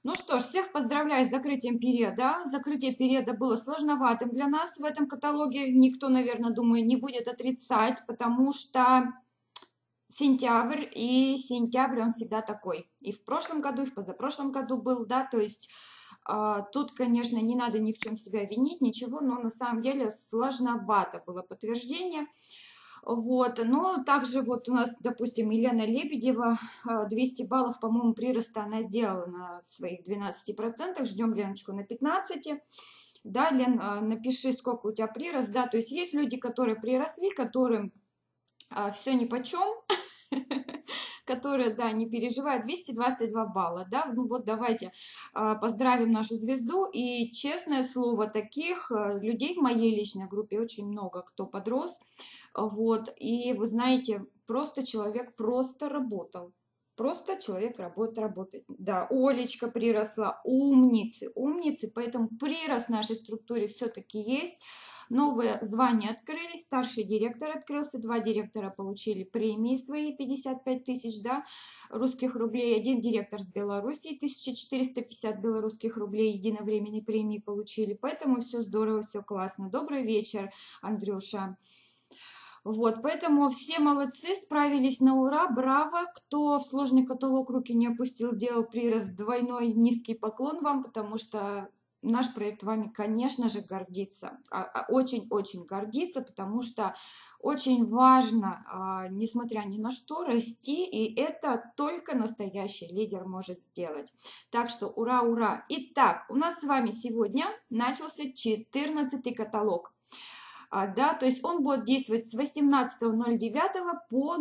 Ну что ж, всех поздравляю с закрытием периода. Закрытие периода было сложноватым для нас в этом каталоге. Никто, наверное, думаю, не будет отрицать, потому что сентябрь, он всегда такой. И в прошлом году, и в позапрошлом году был, да, то есть тут, конечно, не надо ни в чем себя винить, ничего, но на самом деле сложновато было подтверждение. Вот, но также вот у нас, допустим, Елена Лебедева, 200 баллов, по-моему, прироста она сделала на своих 12%, ждем Леночку на 15%. Да, Лен, напиши, сколько у тебя прирост, да, то есть есть люди, которые приросли, которым все нипочем, которые, да, не переживают, 222 балла, да, ну вот давайте поздравим нашу звезду, и честное слово, таких людей в моей личной группе очень много, кто подрос, вот, и вы знаете, просто человек просто работал. Просто человек работает. Да, Олечка приросла, умницы, умницы, поэтому прирост в нашей структуре все-таки есть. Новые звания открылись, старший директор открылся, 2 директора получили премии свои, 55 тысяч, да, русских рублей, один директор с Белоруссии, 1450 белорусских рублей единовременной премии получили, поэтому все здорово, все классно. Добрый вечер, Андрюша. Вот, поэтому все молодцы, справились на ура, браво. Кто в сложный каталог руки не опустил, сделал прирост, двойной низкий поклон вам, потому что наш проект вами, конечно же, гордится. Очень-очень гордится, потому что очень важно, несмотря ни на что, расти, и это только настоящий лидер может сделать. Так что ура, ура! Итак, у нас с вами сегодня начался 14-й каталог. Да, то есть он будет действовать с 18.09 по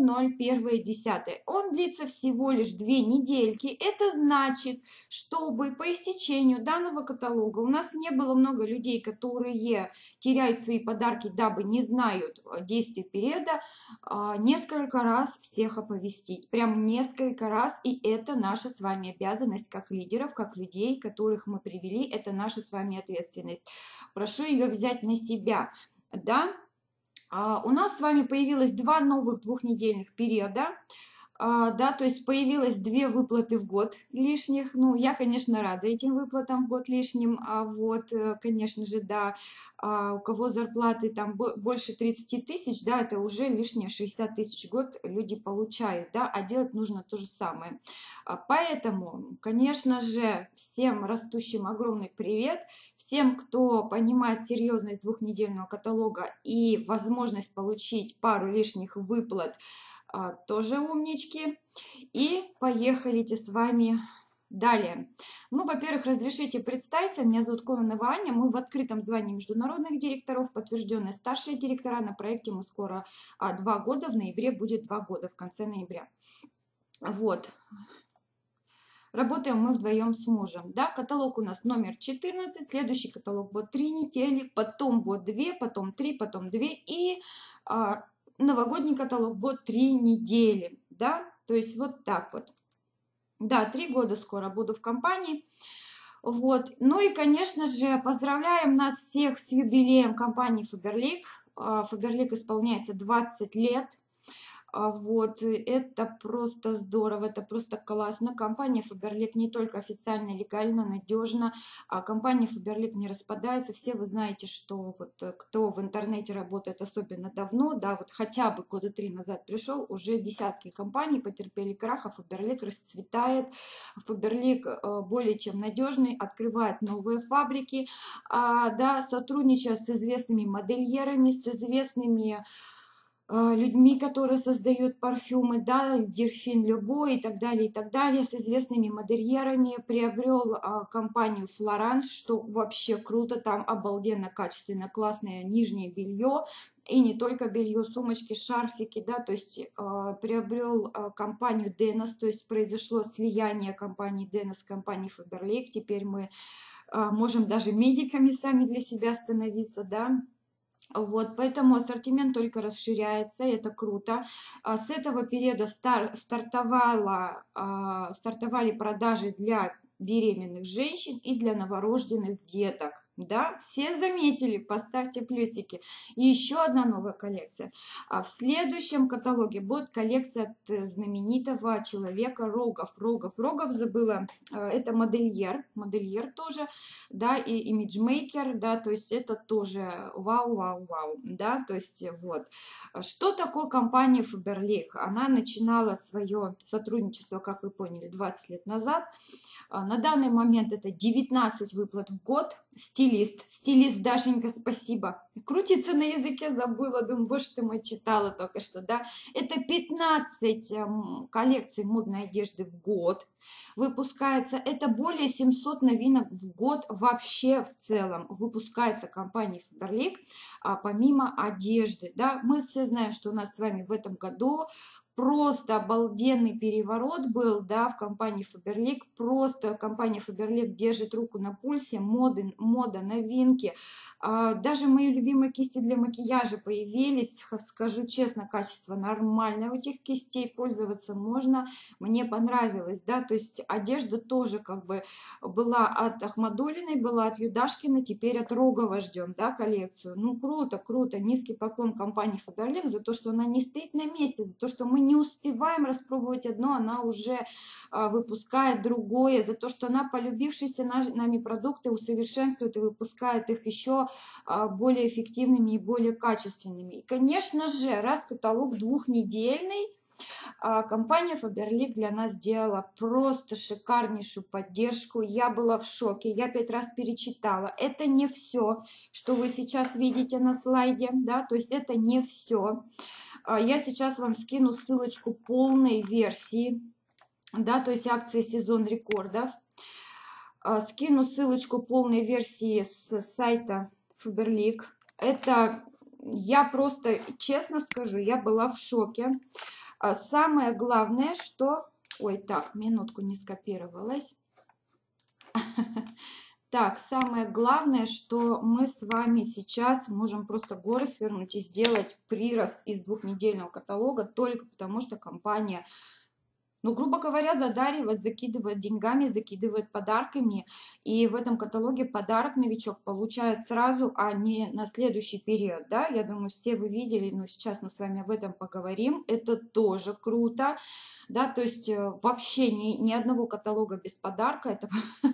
01.10. Он длится всего лишь 2 недельки. Это значит, чтобы по истечению данного каталога у нас не было много людей, которые теряют свои подарки, дабы не знают действия периода, несколько раз всех оповестить. Прям несколько раз. И это наша с вами обязанность как лидеров, как людей, которых мы привели. Это наша с вами ответственность. Прошу ее взять на себя. Да, у нас с вами появилось 2 новых двухнедельных периода, да, то есть появилось 2 выплаты в год лишних. Ну, я, конечно, рада этим выплатам в год лишним, вот, конечно же, да, у кого зарплаты там больше 30 тысяч, да, это уже лишние 60 тысяч в год люди получают, да, а делать нужно то же самое. Поэтому, конечно же, всем растущим огромный привет, всем, кто понимает серьезность двухнедельного каталога и возможность получить пару лишних выплат, тоже умнички. И поехали с вами далее. Ну, во-первых, разрешите представиться. Меня зовут Кононова Аня. Мы в открытом звании международных директоров, подтвержденные старшие директора. На проекте мы скоро 2 года. В ноябре будет 2 года, в конце ноября. Вот. Работаем мы вдвоем с мужем. Да, каталог у нас номер 14. Следующий каталог будет 3 недели. Потом будет 2, потом 3, потом 2. И новогодний каталог будет 3 недели, да, то есть вот так вот. Да, 3 года скоро буду в компании. Вот, ну и, конечно же, поздравляем нас всех с юбилеем компании Faberlic. Faberlic исполняется 20 лет. Вот, это просто здорово, это просто классно. Компания Faberlic не только официально, легально, надежно. Компания Faberlic не распадается. Все вы знаете, что вот кто в интернете работает особенно давно, да, вот хотя бы года 3 назад пришел, уже десятки компаний потерпели крах, а Faberlic расцветает. Faberlic более чем надежный, открывает новые фабрики, да, сотрудничая с известными модельерами, с известными людьми, которые создают парфюмы, да, Дельфин Любой и так далее, с известными модельерами, приобрел компанию Флоранс, что вообще круто, там обалденно качественно, классное нижнее белье, и не только белье, сумочки, шарфики, да, то есть приобрел компанию Денос, то есть произошло слияние компании Денос с компанией Faberlic, теперь мы можем даже медиками сами для себя становиться, да. Вот, поэтому ассортимент только расширяется, это круто. С этого периода стартовали продажи для беременных женщин и для новорожденных деток. Да, все заметили, поставьте плюсики. И еще одна новая коллекция. А в следующем каталоге будет коллекция от знаменитого человека Рогов забыла, это модельер тоже, да, и имиджмейкер, да, то есть это тоже вау, да, то есть вот. Что такое компания Faberlic? Она начинала свое сотрудничество, как вы поняли, 20 лет назад. На данный момент это 19 выплат в год. Стилист, Дашенька, спасибо. Крутится на языке, забыла, думаю, боже ты мой, читала только что, да. Это 15 коллекций модной одежды в год выпускается. Это более 700 новинок в год вообще в целом выпускается компанией Faberlic, помимо одежды, да. Мы все знаем, что у нас с вами в этом году просто обалденный переворот был, да, в компании Faberlic. Просто компания Faberlic держит руку на пульсе, мода, новинки. Даже мои любимые кисти для макияжа появились. Скажу честно, качество нормальное у этих кистей, пользоваться можно. Мне понравилось, да, то есть одежда тоже как бы была от Ахмадулиной, была от Юдашкина, теперь от Рогова ждем, да, коллекцию. Ну, круто. Низкий поклон компании Faberlic за то, что она не стоит на месте, за то, что мы не успеваем распробовать одно, она уже выпускает другое, за то, что она полюбившиеся нами продукты усовершенствует и выпускает их еще более эффективными и более качественными. И, конечно же, раз каталог двухнедельный, компания Faberlic для нас сделала просто шикарнейшую поддержку. Я была в шоке, я 5 раз перечитала. Это не все, что вы сейчас видите на слайде, да, то есть это не все. Я сейчас вам скину ссылочку полной версии, да, то есть акция «Сезон рекордов». Скину ссылочку полной версии с сайта Faberlic. Это, я просто, честно скажу, я была в шоке. Самое главное, что... Ой, так, минутку, не скопировалась. Так, самое главное, что мы с вами сейчас можем просто горы свернуть и сделать прирост из двухнедельного каталога только потому, что компания, ну, грубо говоря, задаривает, закидывает деньгами, закидывает подарками. И в этом каталоге подарок новичок получает сразу, а не на следующий период, да. Я думаю, все вы видели, но сейчас мы с вами об этом поговорим. Это тоже круто, да, то есть вообще ни одного каталога без подарка. Это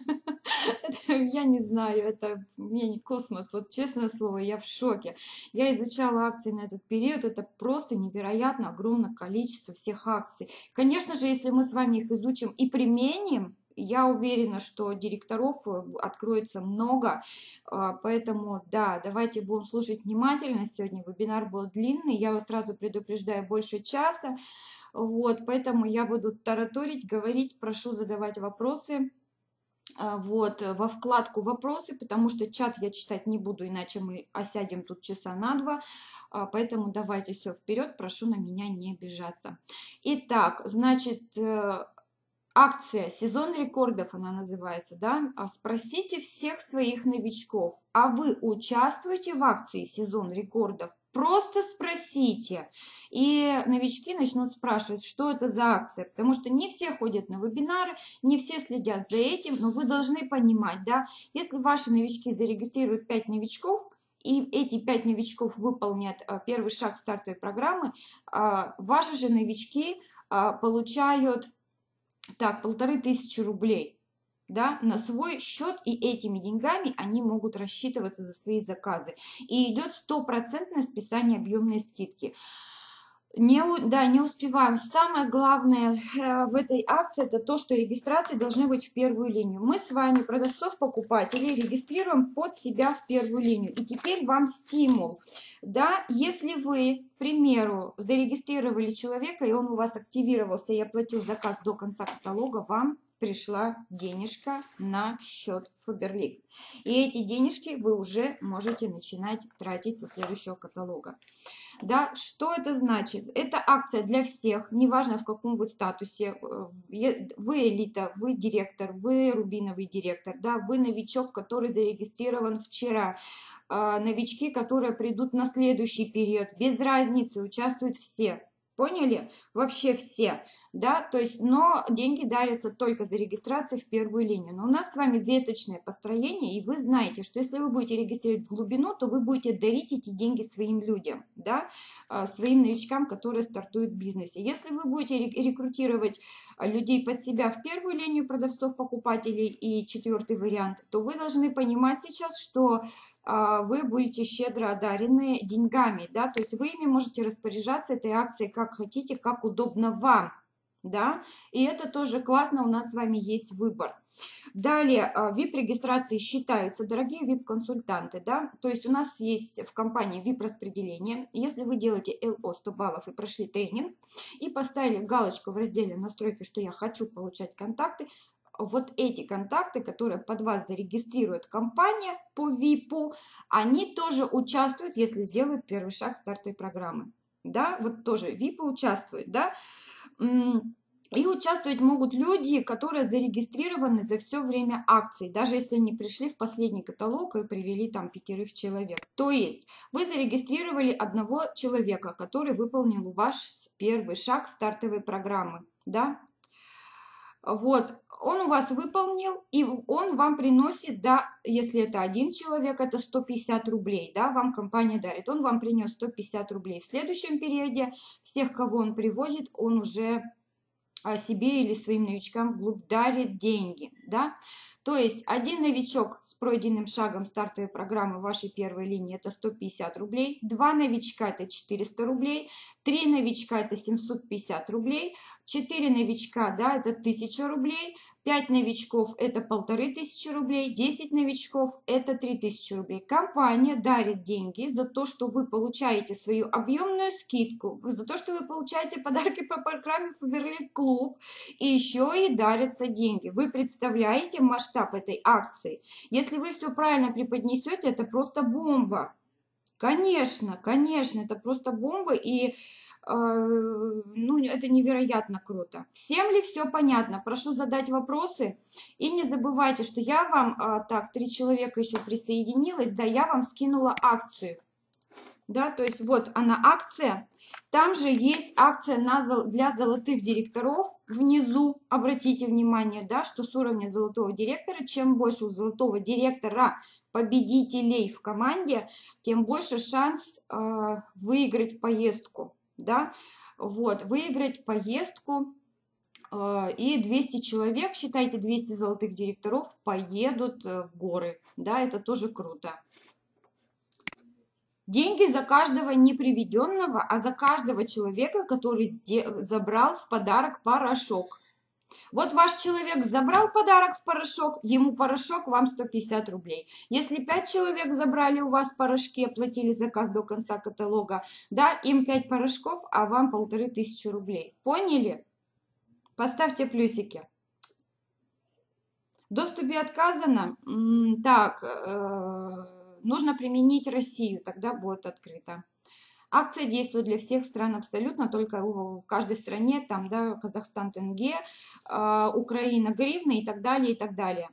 я не знаю, это мне не космос, вот честное слово, я в шоке. Я изучала акции на этот период, это просто невероятно огромное количество всех акций. Конечно же, если мы с вами их изучим и применим, я уверена, что директоров откроется много, поэтому, да, давайте будем слушать внимательно. Сегодня вебинар был длинный, я вас сразу предупреждаю, больше часа, вот, поэтому я буду тараторить, говорить, прошу задавать вопросы. Вот, во вкладку «Вопросы», потому что чат я читать не буду, иначе мы осядем тут часа на два. Поэтому давайте все вперед, прошу на меня не обижаться. Итак, значит, акция «Сезон рекордов» она называется, да? Спросите всех своих новичков, а вы участвуете в акции «Сезон рекордов»? Просто спросите, и новички начнут спрашивать, что это за акция, потому что не все ходят на вебинары, не все следят за этим, но вы должны понимать, да, если ваши новички зарегистрируют 5 новичков, и эти 5 новичков выполнят первый шаг стартовой программы, ваши же новички получают, так, 1500 рублей. Да, на свой счет, и этими деньгами они могут рассчитываться за свои заказы. И идет 100% списание объемной скидки. Не успеваем. Самое главное в этой акции это то, что регистрации должны быть в первую линию. Мы с вами продавцов-покупателей регистрируем под себя в первую линию. И теперь вам стимул. Да, если вы, к примеру, зарегистрировали человека, и он у вас активировался и оплатил заказ до конца каталога, вам пришла денежка на счет Faberlic. И эти денежки вы уже можете начинать тратить со следующего каталога. Да, что это значит? Это акция для всех, неважно в каком вы статусе, вы элита, вы директор, вы рубиновый директор, да, вы новичок, который зарегистрирован вчера, новички, которые придут на следующий период, без разницы, участвуют все. Поняли? Вообще все, да, то есть, но деньги дарятся только за регистрацию в первую линию. Но у нас с вами веточное построение, и вы знаете, что если вы будете регистрировать в глубину, то вы будете дарить эти деньги своим людям, да, своим новичкам, которые стартуют в бизнесе. Если вы будете рекрутировать людей под себя в первую линию продавцов, покупателей и четвертый вариант, то вы должны понимать сейчас, что вы будете щедро одарены деньгами, да, то есть вы ими можете распоряжаться этой акцией как хотите, как удобно вам, да, и это тоже классно, у нас с вами есть выбор. Далее, VIP-регистрации считаются, дорогие VIP-консультанты, да, то есть у нас есть в компании VIP-распределение, если вы делаете ЛО 100 баллов и прошли тренинг, и поставили галочку в разделе настройки, что я хочу получать контакты, вот эти контакты, которые под вас зарегистрирует компания по VIP, они тоже участвуют, если сделают первый шаг стартовой программы. Да, вот тоже VIP участвуют, да. И участвовать могут люди, которые зарегистрированы за все время акций, даже если они пришли в последний каталог и привели там 5 человек. То есть вы зарегистрировали одного человека, который выполнил ваш первый шаг стартовой программы, да. Вот, он у вас выполнил, и он вам приносит, да, если это один человек, это 150 рублей, да, вам компания дарит, он вам принес 150 рублей. В следующем периоде всех, кого он приводит, он уже себе или своим новичкам вглубь дарит деньги, да. То есть один новичок с пройденным шагом стартовой программы вашей первой линии это 150 рублей, 2 новичка это 400 рублей, 3 новичка это 750 рублей, 4 новичка, да, это 1000 рублей, 5 новичков это 1500 рублей, 10 новичков это 3000 рублей. Компания дарит деньги за то, что вы получаете свою объемную скидку, за то, что вы получаете подарки по программе Faberlic Club, и еще и дарятся деньги. Вы представляете масштаб этой акции? Если вы все правильно преподнесете, это просто бомба. Конечно, конечно, это просто бомба, и ну, это невероятно круто. Всем ли все понятно? Прошу задать вопросы. И не забывайте, что я вам, так, 3 человека еще присоединилось, да, я вам скинула акцию. Да, то есть вот она акция. Там же есть акция для золотых директоров. Внизу, обратите внимание, да, что с уровня золотого директора, чем больше у золотого директора победителей в команде, тем больше шанс выиграть поездку. Да? Вот, выиграть поездку. И 200 человек, считайте, 200 золотых директоров поедут в горы. Да, это тоже круто. Деньги за каждого не приведенного, а за каждого человека, который забрал в подарок порошок. Вот ваш человек забрал подарок в порошок, ему порошок, вам 150 рублей. Если 5 человек забрали у вас порошки, оплатили заказ до конца каталога, да, им 5 порошков, а вам 1500 рублей. Поняли? Поставьте плюсики. В доступе отказано. Так, нужно применить Россию, тогда будет открыто. Акция действует для всех стран абсолютно, только в каждой стране, там, да, Казахстан тенге, Украина гривны и так далее, и так далее.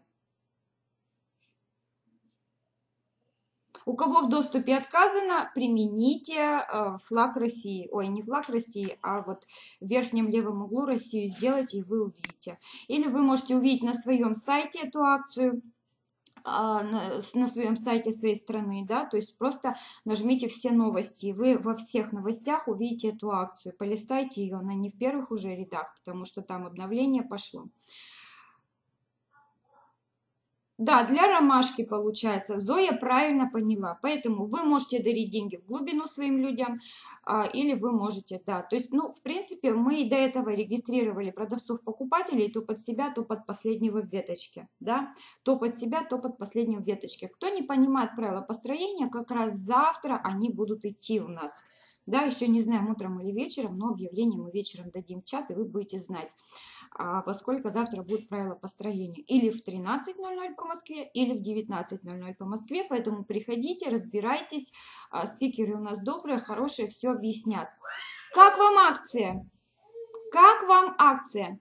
У кого в доступе отказано, примените флаг России. Ой, не флаг России, а вот в верхнем левом углу Россию сделайте, и вы увидите. Или вы можете увидеть на своем сайте эту акцию, на своем сайте своей страны, да, то есть просто нажмите все новости, и вы во всех новостях увидите эту акцию, полистайте ее, она не в первых уже рядах, потому что там обновление пошло. Да, для ромашки получается. Зоя правильно поняла. Поэтому вы можете дарить деньги в глубину своим людям, или вы можете, да. То есть, ну, в принципе, мы до этого регистрировали продавцов-покупателей то под себя, то под последнего в веточке, да. То под себя, то под последнего в веточке. Кто не понимает правила построения, как раз завтра они будут идти у нас. Да, еще не знаем, утром или вечером, но объявление мы вечером дадим в чат, и вы будете знать, во сколько завтра будет правила построения. Или в 13:00 по Москве, или в 19:00 по Москве. Поэтому приходите, разбирайтесь. Спикеры у нас добрые, хорошие, все объяснят. Как вам акция? Как вам акция?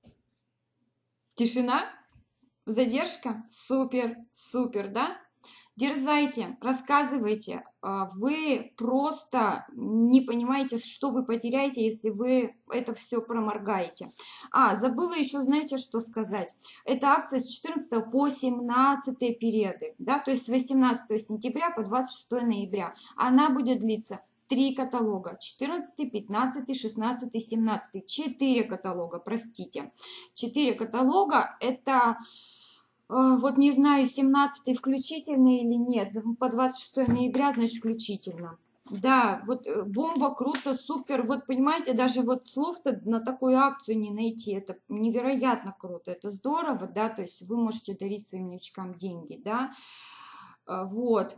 Тишина? Задержка? Супер, супер, да? Дерзайте, рассказывайте. Вы просто не понимаете, что вы потеряете, если вы это все проморгаете. Забыла еще, знаете, что сказать. Это акция с 14 по 17 периоды, да, то есть с 18 сентября по 26 ноября. Она будет длиться 3 каталога, 14, 15, 16, 17, 4 каталога, простите. 4 каталога, это... Вот не знаю, 17-й включительно или нет, по 26 ноября, значит, включительно. Да, вот бомба, круто, супер. Вот понимаете, даже вот слов-то на такую акцию не найти. Это невероятно круто, это здорово, да, то есть вы можете дарить своим новичкам деньги, да. Вот.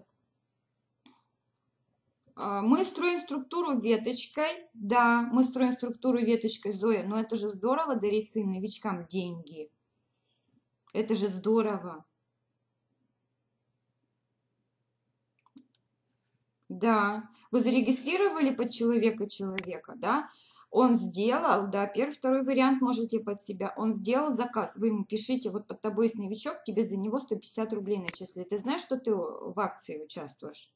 Мы строим структуру веточкой, да, мы строим структуру веточкой, Зоя, но это же здорово дарить своим новичкам деньги. Это же здорово. Да, вы зарегистрировали под человека, да? Он сделал, да, первый, второй вариант можете под себя. Он сделал заказ, вы ему пишите, вот под тобой есть новичок, тебе за него 150 рублей начислят. Ты знаешь, что ты в акции участвуешь?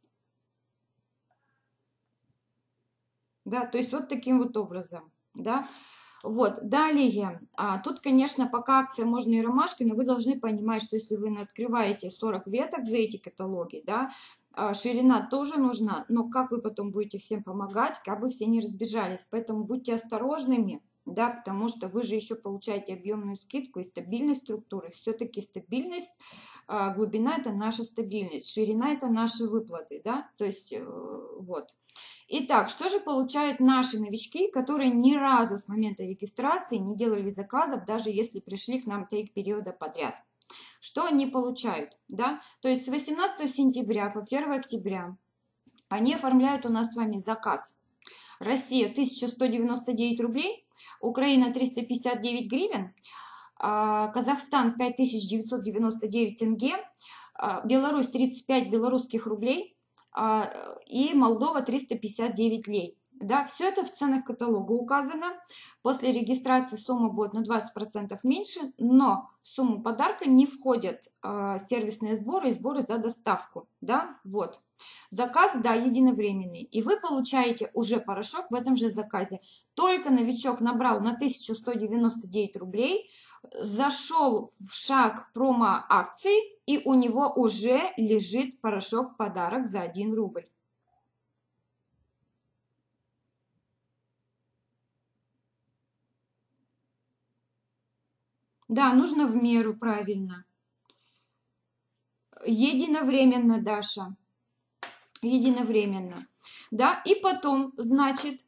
Да, то есть вот таким вот образом, да. Вот, далее, тут, конечно, пока акция можно и ромашкой, но вы должны понимать, что если вы открываете 40 веток за эти каталоги, да, ширина тоже нужна, но как вы потом будете всем помогать, как бы все не разбежались, поэтому будьте осторожными, да, потому что вы же еще получаете объемную скидку и стабильность структуры, все-таки стабильность, глубина – это наша стабильность, ширина – это наши выплаты, да, то есть вот. Итак, что же получают наши новички, которые ни разу с момента регистрации не делали заказов, даже если пришли к нам 3 периода подряд? Что они получают? Да? То есть с 18 сентября по 1 октября они оформляют у нас с вами заказ. Россия 1199 рублей, Украина 359 гривен, Казахстан 5999 тенге, Беларусь 35 белорусских рублей, и Молдова 359 лей. Да, все это в ценах каталога указано. После регистрации сумма будет на 20% меньше, но в сумму подарка не входят сервисные сборы и сборы за доставку. Да, вот. Заказ, да, единовременный. И вы получаете уже порошок в этом же заказе. Только новичок набрал на 1199 рублей, зашел в шаг промо-акции, и у него уже лежит порошок-подарок за 1 рубль. Да, нужно в меру, правильно. Единовременно, Даша. Единовременно. Да, и потом, значит,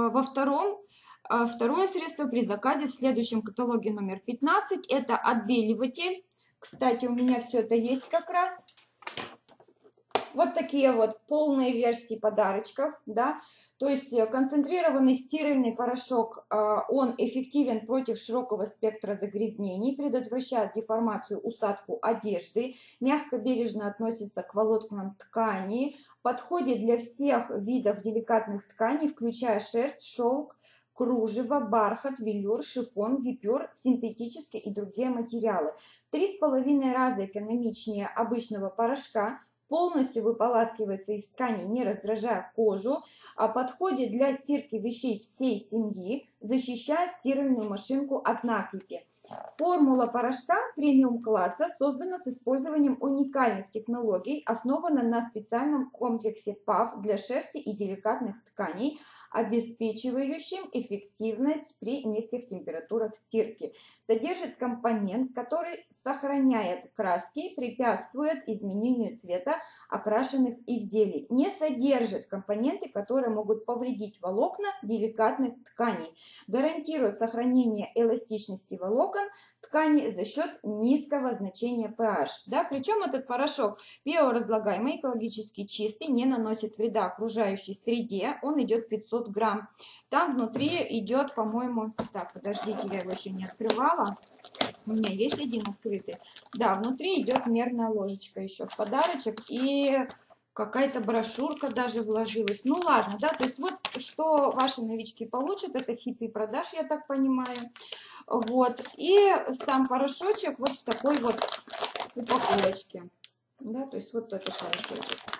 второе средство при заказе в следующем каталоге номер 15 это отбеливатель. Кстати, у меня все это есть как раз. Вот такие вот полные версии подарочков, да. То есть концентрированный стиральный порошок, он эффективен против широкого спектра загрязнений, предотвращает деформацию, усадку одежды, мягко бережно относится к волокнам ткани, подходит для всех видов деликатных тканей, включая шерсть, шелк, кружево, бархат, велюр, шифон, гипюр, синтетические и другие материалы. 3,5 раза экономичнее обычного порошка, полностью выполаскивается из ткани, не раздражая кожу, подходит для стирки вещей всей семьи, защищая стиральную машинку от накипи. Формула порошка премиум-класса создана с использованием уникальных технологий, основана на специальном комплексе ПАВ для шерсти и деликатных тканей, обеспечивающим эффективность при низких температурах стирки. Содержит компонент, который сохраняет краски, препятствует изменению цвета окрашенных изделий. Не содержит компоненты, которые могут повредить волокна деликатных тканей. Гарантирует сохранение эластичности волокон ткани за счет низкого значения pH. Да? Причем этот порошок биоразлагаемый, экологически чистый, не наносит вреда окружающей среде. Он идет 500 грамм. Там внутри идет, по-моему, так, подождите, я его еще не открывала. У меня есть один открытый. Да, внутри идет мерная ложечка еще в подарочек. И какая-то брошюрка даже вложилась. Ну ладно, да, то есть вот что ваши новички получат, это хиты продаж, я так понимаю. Вот, и сам порошочек вот в такой вот упаковочке. Да, то есть вот это хорошо.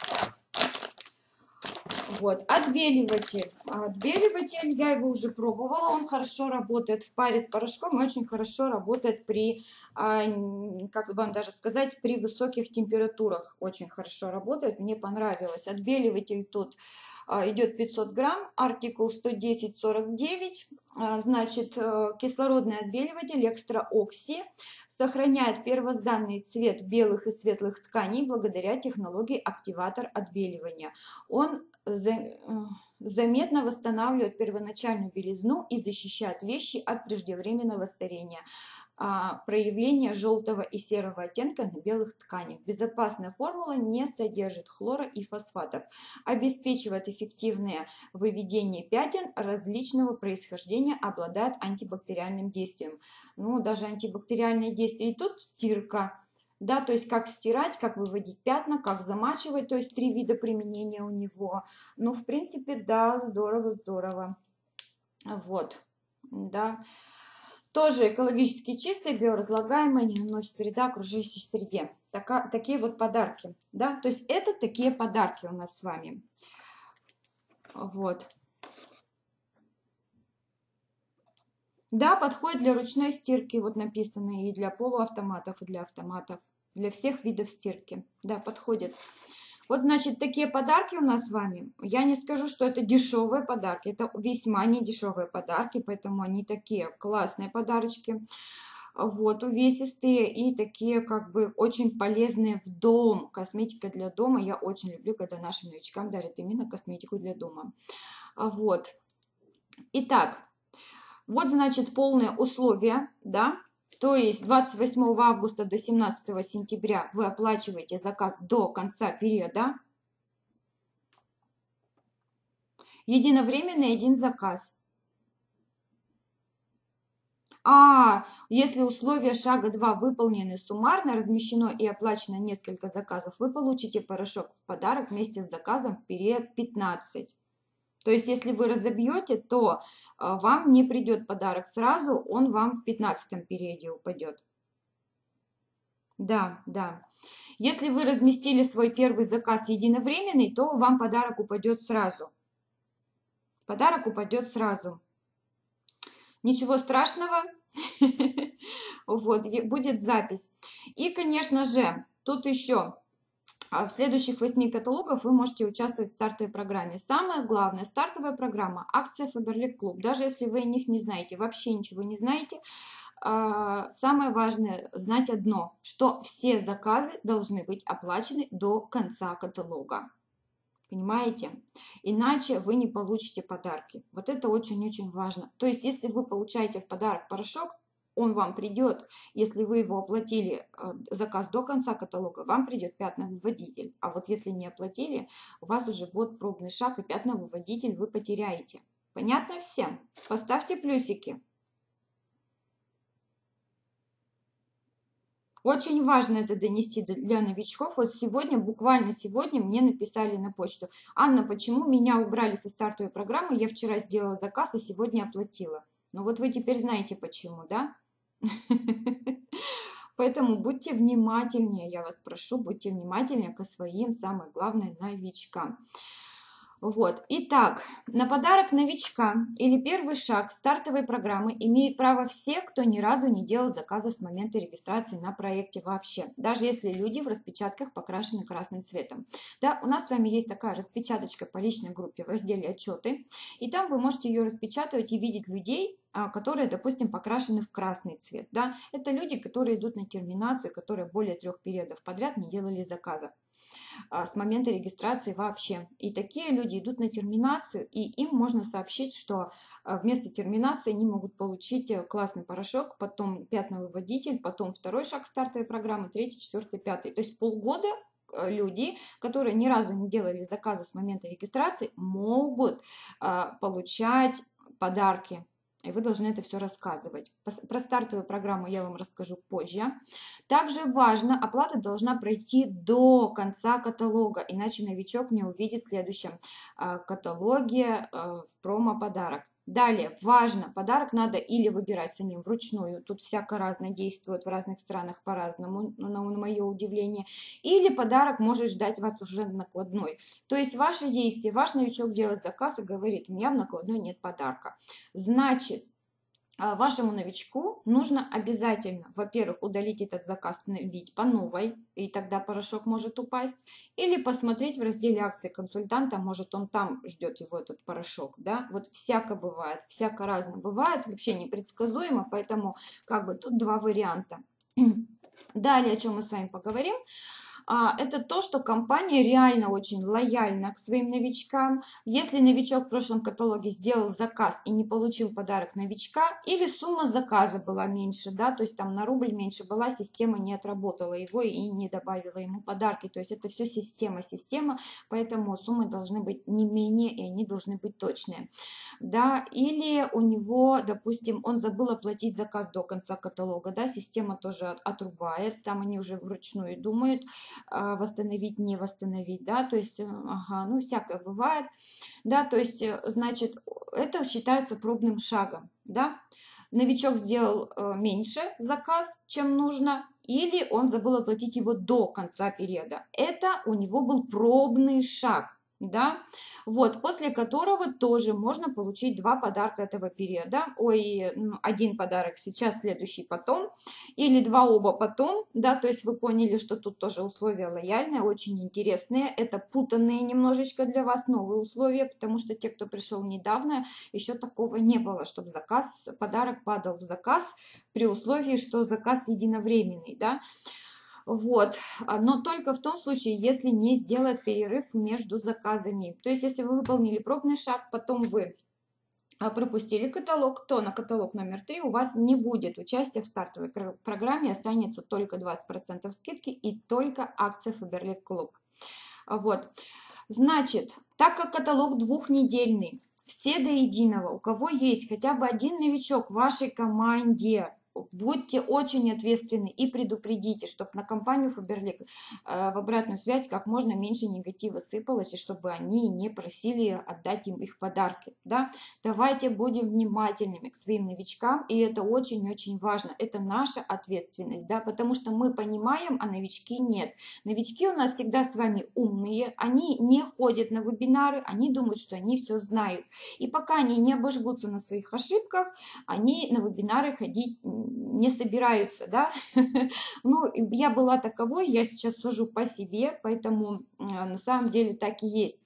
Вот, отбеливатель. Отбеливатель, я его уже пробовала, он хорошо работает в паре с порошком и очень хорошо работает при, как вам даже сказать, при высоких температурах. Очень хорошо работает, мне понравилось. Отбеливатель тут идет 500 грамм, артикул 110-49, значит, кислородный отбеливатель экстра окси, сохраняет первозданный цвет белых и светлых тканей благодаря технологии активатор отбеливания. Он заметно восстанавливает первоначальную белизну и защищает вещи от преждевременного старения, проявления желтого и серого оттенка на белых тканях. Безопасная формула не содержит хлора и фосфатов, обеспечивает эффективное выведение пятен различного происхождения, обладает антибактериальным действием. Ну, даже антибактериальное действие. И тут стирка. Да, то есть как стирать, как выводить пятна, как замачивать, то есть 3 вида применения у него. Ну, в принципе, да, здорово, здорово. Вот, да. Тоже экологически чистый, биоразлагаемый, не наносит вреда окружающей среде. Такие вот подарки, да, то есть это такие подарки у нас с вами. Вот. Да, подходит для ручной стирки, вот написано, и для полуавтоматов, и для автоматов, для всех видов стирки. Да, подходит. Вот, значит, такие подарки у нас с вами. Я не скажу, что это дешевые подарки, это весьма не дешевые подарки, поэтому они такие классные подарочки. Вот, увесистые и такие как бы очень полезные в дом. Косметика для дома. Я очень люблю, когда нашим новичкам дарят именно косметику для дома. Вот. Итак. Вот, значит, полные условия, да, то есть 28 августа до 17 сентября вы оплачиваете заказ до конца периода. Единовременный один заказ. Если условия шага 2 выполнены суммарно, размещено и оплачено несколько заказов, вы получите порошок в подарок вместе с заказом в период 15. То есть, если вы разобьете, то вам не придет подарок сразу, он вам в 15 периоде упадет. Да, да. Если вы разместили свой первый заказ единовременный, то вам подарок упадет сразу. Подарок упадет сразу. Ничего страшного. Вот, будет запись. И, конечно же, тут еще в следующих 8 каталогах вы можете участвовать в стартовой программе. Самое главное, стартовая программа, акция Faberlic Club. Даже если вы о них не знаете, вообще ничего не знаете, самое важное знать одно, что все заказы должны быть оплачены до конца каталога. Понимаете? Иначе вы не получите подарки. Вот это очень-очень важно. То есть, если вы получаете в подарок порошок, он вам придет, если вы его оплатили, заказ до конца каталога, вам придет пятновыводитель. А вот если не оплатили, у вас уже будет пробный шаг, и пятновыводитель вы потеряете. Понятно всем? Поставьте плюсики. Очень важно это донести для новичков. Вот сегодня, буквально сегодня мне написали на почту: Анна, почему меня убрали со стартовой программы? Я вчера сделала заказ, а сегодня оплатила. Ну вот вы теперь знаете почему, да? Поэтому будьте внимательнее, я вас прошу, будьте внимательнее к своим, самое главное, новичкам. Вот. Итак, на подарок новичка или первый шаг стартовой программы имеют право все, кто ни разу не делал заказа с момента регистрации на проекте вообще, даже если люди в распечатках покрашены красным цветом. Да, у нас с вами есть такая распечаточка по личной группе в разделе «Отчеты», и там вы можете ее распечатывать и видеть людей, которые, допустим, покрашены в красный цвет. Да? Это люди, которые идут на терминацию, которые более 3 периодов подряд не делали заказов с момента регистрации вообще. И такие люди идут на терминацию, и им можно сообщить, что вместо терминации они могут получить классный порошок, потом пятновыводитель, потом второй шаг стартовой программы, третий, четвертый, пятый. То есть полгода люди, которые ни разу не делали заказа с момента регистрации, могут получать подарки. И вы должны это все рассказывать. Про стартовую программу я вам расскажу позже. Также важно, оплата должна пройти до конца каталога, иначе новичок не увидит в следующем каталоге в промо-подарок. Далее, важно, подарок надо или выбирать самим вручную, тут всяко разно действует в разных странах по-разному, на мое удивление, или подарок может ждать вас уже накладной. То есть ваши действия, ваш новичок делает заказ и говорит, у меня в накладной нет подарка. Значит, вашему новичку нужно обязательно, во-первых, удалить этот заказ, обновить по новой, и тогда порошок может упасть, или посмотреть в разделе акции консультанта, может он там ждет его этот порошок, да, вот всяко бывает, всяко разно бывает, вообще непредсказуемо, поэтому как бы тут два варианта. Далее, о чем мы с вами поговорим, это то, что компания реально очень лояльна к своим новичкам. Если новичок в прошлом каталоге сделал заказ и не получил подарок новичка, или сумма заказа была меньше, да, то есть там на рубль меньше была, система не отработала его и не добавила ему подарки. То есть это все система, поэтому суммы должны быть не менее, и они должны быть точные. Да, или у него, допустим, он забыл оплатить заказ до конца каталога, да, система тоже отрубает, там они уже вручную думают, восстановить, не восстановить, да, то есть, ага, ну, всякое бывает, да, то есть, значит, это считается пробным шагом, да, новичок сделал меньше заказ, чем нужно, или он забыл оплатить его до конца периода, это у него был пробный шаг, да, вот, после которого тоже можно получить 2 подарка этого периода, ой, один подарок сейчас, следующий потом, или 2 оба потом, да, то есть вы поняли, что тут тоже условия лояльные, очень интересные, это путанные немножечко для вас новые условия, потому что те, кто пришел недавно, еще такого не было, чтобы заказ, подарок падал в заказ при условии, что заказ единовременный, да. Вот, но только в том случае, если не сделать перерыв между заказами. То есть, если вы выполнили пробный шаг, потом вы пропустили каталог, то на каталог номер 3 у вас не будет участия в стартовой программе, останется только 20% скидки и только акция Faberlic Club. Вот, значит, так как каталог двухнедельный, все до единого, у кого есть хотя бы один новичок в вашей команде, будьте очень ответственны и предупредите, чтобы на компанию Faberlic в обратную связь как можно меньше негатива сыпалось, и чтобы они не просили отдать им их подарки. Да? Давайте будем внимательными к своим новичкам, и это очень-очень важно. Это наша ответственность, да? Потому что мы понимаем, а новички нет. Новички у нас всегда с вами умные, они не ходят на вебинары, они думают, что они все знают. И пока они не обожгутся на своих ошибках, они на вебинары ходить не собираются, да. Ну, я была таковой, я сейчас сужу по себе, поэтому на самом деле так и есть.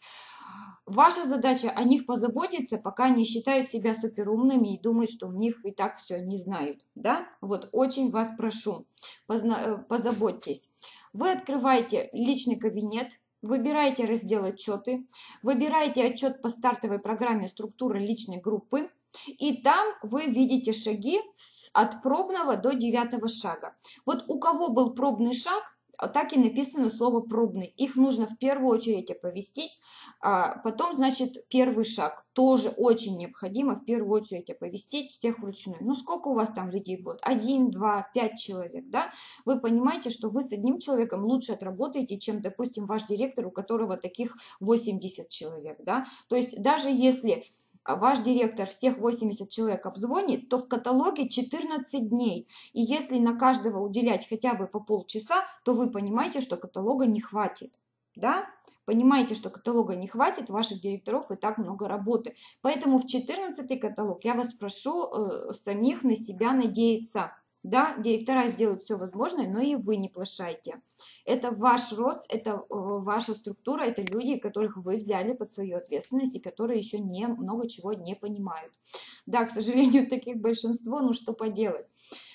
Ваша задача о них позаботиться, пока они считают себя суперумными и думают, что у них и так все не знают, да. Вот очень вас прошу, позаботьтесь. Вы открываете личный кабинет, выбираете раздел «Отчеты», выбираете отчет по стартовой программе «Структура личной группы», и там вы видите шаги от пробного до 9 шага. Вот у кого был пробный шаг, так и написано слово пробный. Их нужно в первую очередь оповестить. Потом, значит, первый шаг. Тоже очень необходимо в первую очередь оповестить всех вручную. Ну, сколько у вас там людей будет? 1, 2, 5 человек, да? Вы понимаете, что вы с одним человеком лучше отработаете, чем, допустим, ваш директор, у которого таких 80 человек, да? То есть даже если ваш директор всех 80 человек обзвонит, то в каталоге 14 дней. И если на каждого уделять хотя бы по полчаса, то вы понимаете, что каталога не хватит. Да? Понимаете, что каталога не хватит, ваших директоров и так много работы. Поэтому в 14 каталог я вас прошу самих на себя надеяться. Да, директора сделают все возможное, но и вы не плашайте. Это ваш рост, это ваша структура, это люди, которых вы взяли под свою ответственность и которые еще много чего не понимают. Да, к сожалению, таких большинство, ну что поделать.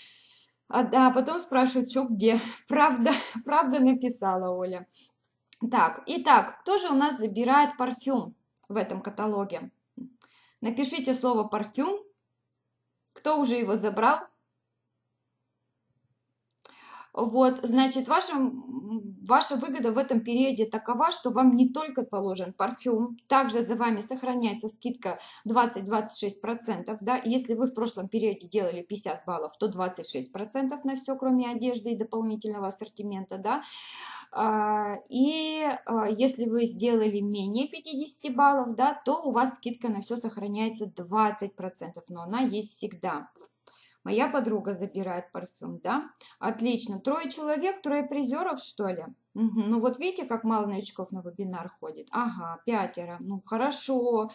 Да, потом спрашивают, что где. Правда написала Оля. Так, итак, кто же у нас забирает парфюм в этом каталоге? Напишите слово парфюм. Кто уже его забрал? Вот, значит, вашим ваша выгода в этом периоде такова, что вам не только положен парфюм, также за вами сохраняется скидка 20-26%, да, если вы в прошлом периоде делали 50 баллов, то 26% на все, кроме одежды и дополнительного ассортимента, да, если вы сделали менее 50 баллов, да, то у вас скидка на все сохраняется 20%, но она есть всегда. Моя подруга забирает парфюм, да? Отлично. 3 человек, 3 призеров, что ли? Угу. Ну вот видите, как мало новичков на вебинар ходит? Ага, 5. Ну хорошо.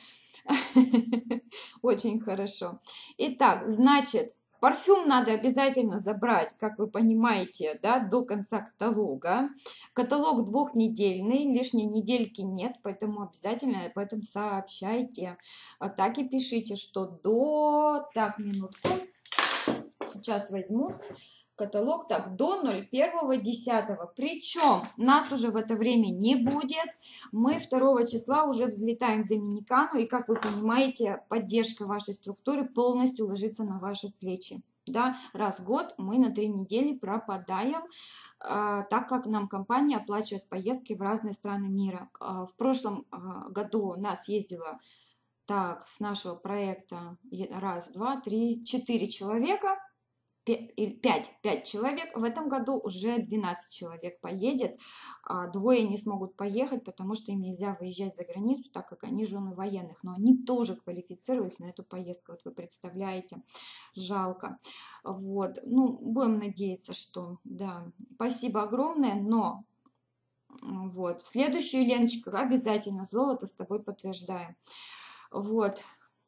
Очень хорошо. Итак, значит, парфюм надо обязательно забрать, как вы понимаете, да, до конца каталога. Каталог 2-недельный, лишней недельки нет, поэтому обязательно об этом сообщайте. Так и пишите, что до... Так, минутку. Сейчас возьму каталог, так, до 01.10. Причем нас уже в это время не будет. Мы 2 числа уже взлетаем в Доминикану. И, как вы понимаете, поддержка вашей структуры полностью ложится на ваши плечи. Да, раз в год мы на 3 недели пропадаем, так как нам компания оплачивает поездки в разные страны мира. В прошлом году у нас ездило, так, с нашего проекта 1, 2, 3, 4 человека. 5 человек. В этом году уже 12 человек поедет. 2 не смогут поехать, потому что им нельзя выезжать за границу, так как они жены военных. Но они тоже квалифицировались на эту поездку. Вот вы представляете, жалко. Вот. Ну, будем надеяться, что да. Спасибо огромное, но вот. В следующую, Леночку, обязательно золото с тобой подтверждаем. Вот.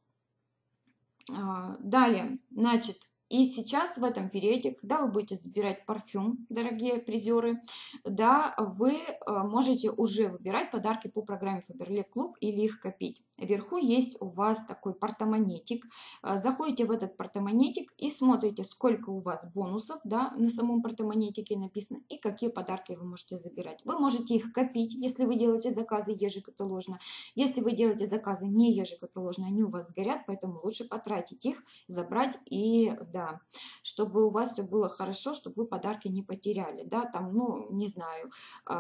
Далее, значит, и сейчас в этом периоде, когда вы будете забирать парфюм, дорогие призеры, да, вы можете уже выбирать подарки по программе Faberlic Club или их копить. Вверху есть у вас такой портомонетик. Заходите в этот портомонетик и смотрите, сколько у вас бонусов, да, на самом портомонетике написано, и какие подарки вы можете забирать. Вы можете их копить, если вы делаете заказы ежекаталожно. Если вы делаете заказы не ежекаталожно, они у вас сгорят, поэтому лучше потратить их, забрать и, да, чтобы у вас все было хорошо, чтобы вы подарки не потеряли, да, там, ну, не знаю,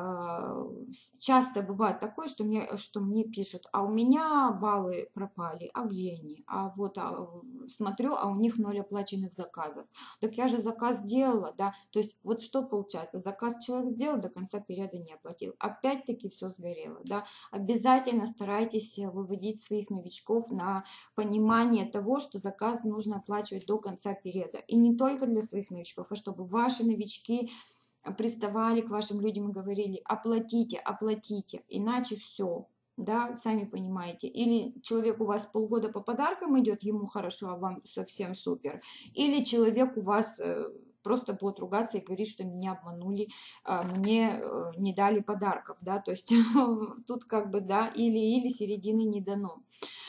часто бывает такое, что мне пишут, а у меня баллы пропали, а где они? А вот смотрю, а у них 0 оплаченных заказов. Так я же заказ сделала, да, то есть вот что получается, заказ человек сделал, до конца периода не оплатил, опять-таки все сгорело, да. Обязательно старайтесь выводить своих новичков на понимание того, что заказ нужно оплачивать до конца периода. И не только для своих новичков, а чтобы ваши новички приставали к вашим людям и говорили: оплатите, оплатите, иначе все. Да, сами понимаете. Или человек у вас полгода по подаркам идет, ему хорошо, а вам совсем супер. Или человек у вас просто будет ругаться и говорить, что меня обманули, мне не дали подарков, да, то есть тут как бы, да, или середины не дано.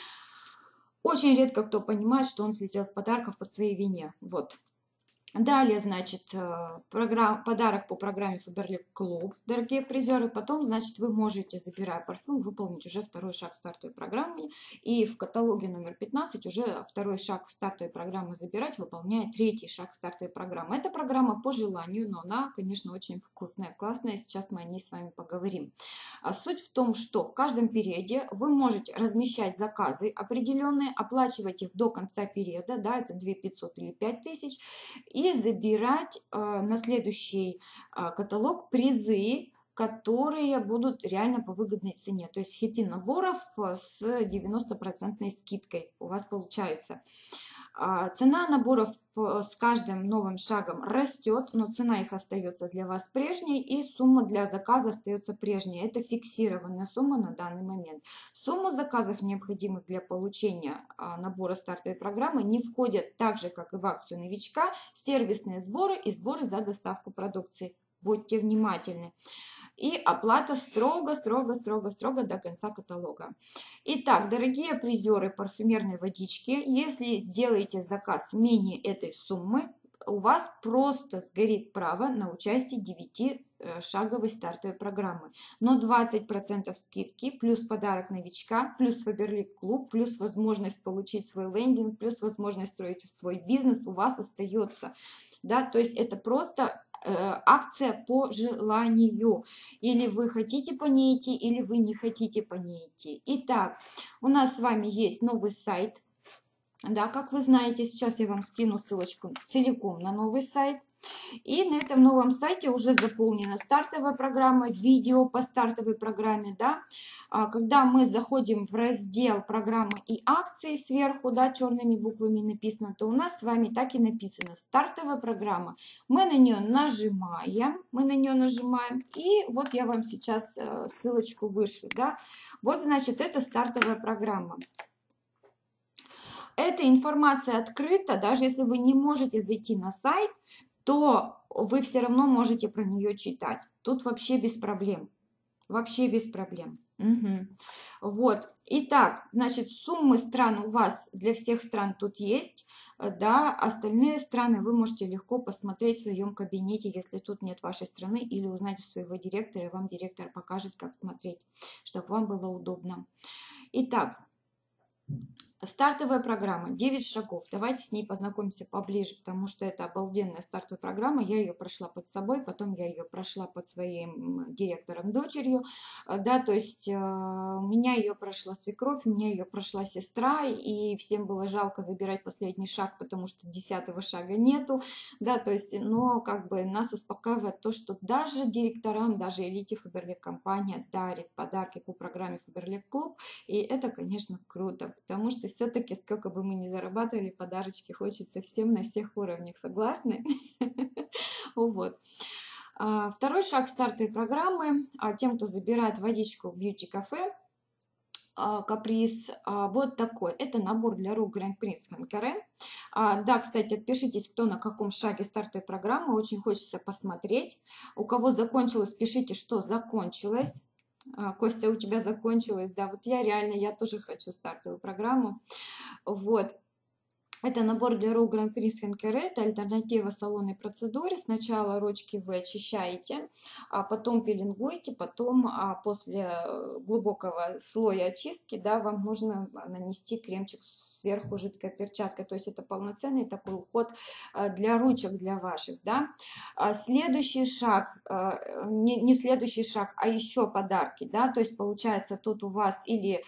Очень редко кто понимает, что он слетел с подарков по своей вине, вот. Далее, значит, подарок по программе Faberlic Club, дорогие призеры. Потом, значит, вы можете, забирая парфюм, выполнить уже 2 шаг стартовой программы. И в каталоге номер 15 уже 2 шаг стартовой программы забирать, выполняя 3 шаг стартовой программы. Эта программа по желанию, но она, конечно, очень вкусная, классная. Сейчас мы о ней с вами поговорим. Суть в том, что в каждом периоде вы можете размещать заказы определенные, оплачивать их до конца периода, да, это 2500 или 5000, и забирать на следующий каталог призы, которые будут реально по выгодной цене. То есть хиты наборов с 90% скидкой у вас получаются. Цена наборов с каждым новым шагом растет, но цена их остается для вас прежней, и сумма для заказа остается прежней. Это фиксированная сумма на данный момент. В сумму заказов, необходимых для получения набора стартовой программы, не входят, так же как и в акцию новичка, сервисные сборы и сборы за доставку продукции. Будьте внимательны. И оплата строго до конца каталога. Итак, дорогие призеры парфюмерной водички, если сделаете заказ менее этой суммы, у вас просто сгорит право на участие 9-шаговой стартовой программы. Но 20% скидки, плюс подарок новичка, плюс Faberlic Club, плюс возможность получить свой лендинг, плюс возможность строить свой бизнес у вас остается. Да, то есть это просто акция по желанию. Или вы хотите по ней идти, или вы не хотите по ней идти. Итак, у нас с вами есть новый сайт. Да, как вы знаете, сейчас я вам скину ссылочку целиком на новый сайт. И на этом новом сайте уже заполнена стартовая программа, видео по стартовой программе, да. Когда мы заходим в раздел программы и акции сверху, да, черными буквами написано, то у нас с вами так и написано стартовая программа. Мы на нее нажимаем, и вот я вам сейчас ссылочку вышлю, да. Вот, значит, это стартовая программа. Эта информация открыта, даже если вы не можете зайти на сайт, то вы все равно можете про нее читать. Тут вообще без проблем. Вообще без проблем. Угу. Вот. Итак, значит, суммы стран у вас для всех стран тут есть. Да, остальные страны вы можете легко посмотреть в своем кабинете, если тут нет вашей страны, или узнать у своего директора, и вам директор покажет, как смотреть, чтобы вам было удобно. Итак, стартовая программа, 9 шагов. Давайте с ней познакомимся поближе, потому что это обалденная стартовая программа. Я ее прошла под собой, потом я ее прошла под своим директором, дочерью. Да, то есть у меня ее прошла свекровь, у меня ее прошла сестра, и всем было жалко забирать последний шаг, потому что 10-го шага нету. Да, то есть, но как бы нас успокаивает то, что даже директорам, даже элите Faberlic компания дарит подарки по программе Faberlic Клуб. И это, конечно, круто, потому что все-таки, сколько бы мы ни зарабатывали, подарочки хочется всем на всех уровнях. Согласны? Вот. Второй шаг стартовой программы. Тем, кто забирает водичку в бьюти-кафе, каприз, вот такой. Это набор для рук Grand Prince Hankeray. Да, кстати, отпишитесь, кто на каком шаге стартовой программы. Очень хочется посмотреть. У кого закончилось, пишите, что закончилось. Костя, у тебя закончилось, да, вот я тоже хочу стартовую программу, вот. Это набор для рук Grand Prix Hankeray, это альтернатива салонной процедуре. Сначала ручки вы очищаете, а потом пилингуете, потом после глубокого слоя очистки, да, вам нужно нанести кремчик сверху жидкой перчаткой. То есть это полноценный такой уход для ручек, для ваших, да. Следующий шаг, не следующий шаг, а еще подарки, да, то есть получается тут у вас или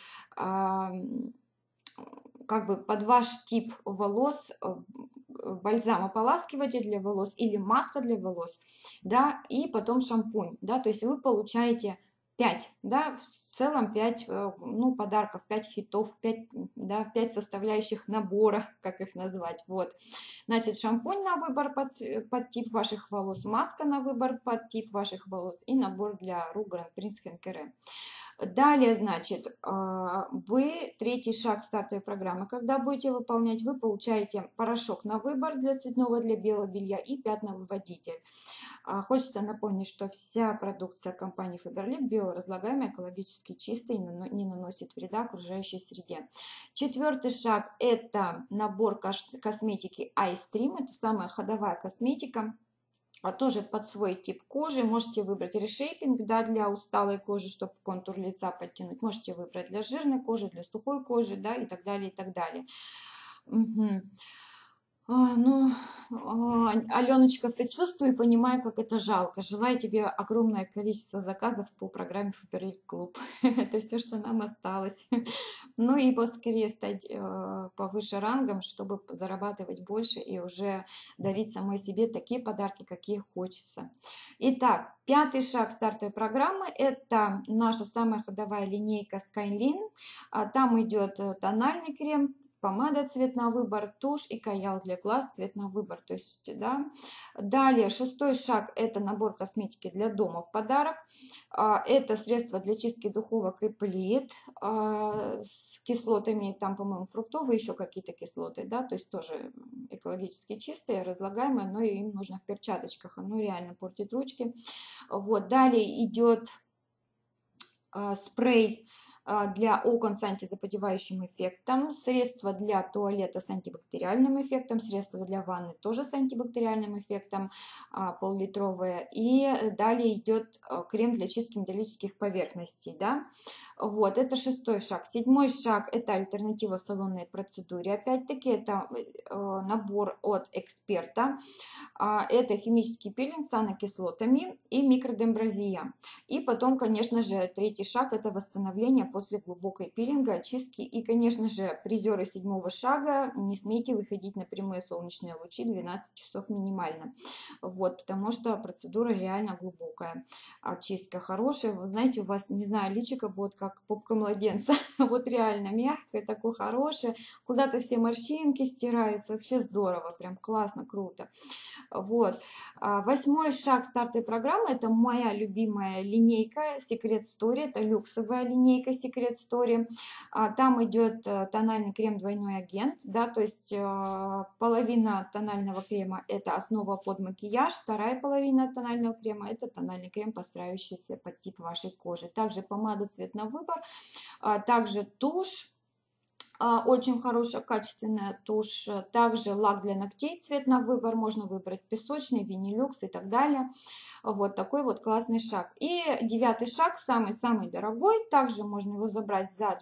как бы под ваш тип волос бальзам ополаскиватель для волос или маска для волос, да, и потом шампунь, да, то есть вы получаете 5, да, в целом 5, ну, подарков, 5 хитов, 5, да, 5 составляющих набора, как их назвать, вот. Значит, шампунь на выбор под тип ваших волос, маска на выбор под тип ваших волос и набор для рук Grand Prince Hankeray. Далее, значит, вы третий шаг стартовой программы, когда будете выполнять, вы получаете порошок на выбор для цветного, для белого белья и пятновыводитель. Хочется напомнить, что вся продукция компании Faberlic биоразлагаемая, экологически чистая и не наносит вреда окружающей среде. Четвертый шаг – это набор косметики iStream, это самая ходовая косметика. Тоже под свой тип кожи. Можете выбрать решейпинг, да, для усталой кожи, чтобы контур лица подтянуть. Можете выбрать для жирной кожи, для сухой кожи, да, и так далее, и так далее. Угу. Ну, Аленочка, сочувствую и понимаю, как это жалко. Желаю тебе огромное количество заказов по программе Faberlic Club. Это все, что нам осталось. Ну и поскорее стать повыше рангом, чтобы зарабатывать больше и уже дарить самой себе такие подарки, какие хочется. Итак, пятый шаг стартовой программы – это наша самая ходовая линейка Skyline. Там идет тональный крем, помада цвет на выбор, тушь и каял для глаз цвет на выбор. То есть, да. Далее, шестой шаг – это набор косметики для дома в подарок. Это средство для чистки духовок и плит с кислотами, там, по-моему, фруктовые, еще какие-то кислоты, да, то есть тоже экологически чистые, разлагаемые, но им нужно в перчаточках, оно реально портит ручки. Вот, далее идет спрей для окон с антизапотевающим эффектом, средства для туалета с антибактериальным эффектом, средства для ванны тоже с антибактериальным эффектом, пол-литровые. И далее идет крем для чистки металлических поверхностей, да. Вот, это 6-й шаг. 7-й шаг – это альтернатива салонной процедуре. Опять-таки, это набор от эксперта. Это химический пилинг с анокислотами и микродермбразия. И потом, конечно же, 3-й шаг – это восстановление после глубокой пилинга, очистки. И, конечно же, призеры 7-го шага, не смейте выходить на прямые солнечные лучи 12 часов минимально. Вот, потому что процедура реально глубокая. Очистка хорошая. Вы знаете, у вас, не знаю, личико будет как попка младенца. Вот реально мягкое, такое хорошее. Куда-то все морщинки стираются. Вообще здорово, прям классно, круто. Вот. 8-й шаг стартовой программы – это моя любимая линейка Secret Story, это люксовая линейка Secret Story. Там идет тональный крем двойной агент, да, то есть половина тонального крема – это основа под макияж, вторая половина тонального крема – это тональный крем, подстраивающийся под тип вашей кожи. Также помада цвет на выбор, также тушь. Очень хорошая, качественная тушь. Также лак для ногтей цвет на выбор. Можно выбрать песочный, винилюкс и так далее. Вот такой вот классный шаг. И 9-й шаг, самый-самый дорогой. Также можно его забрать за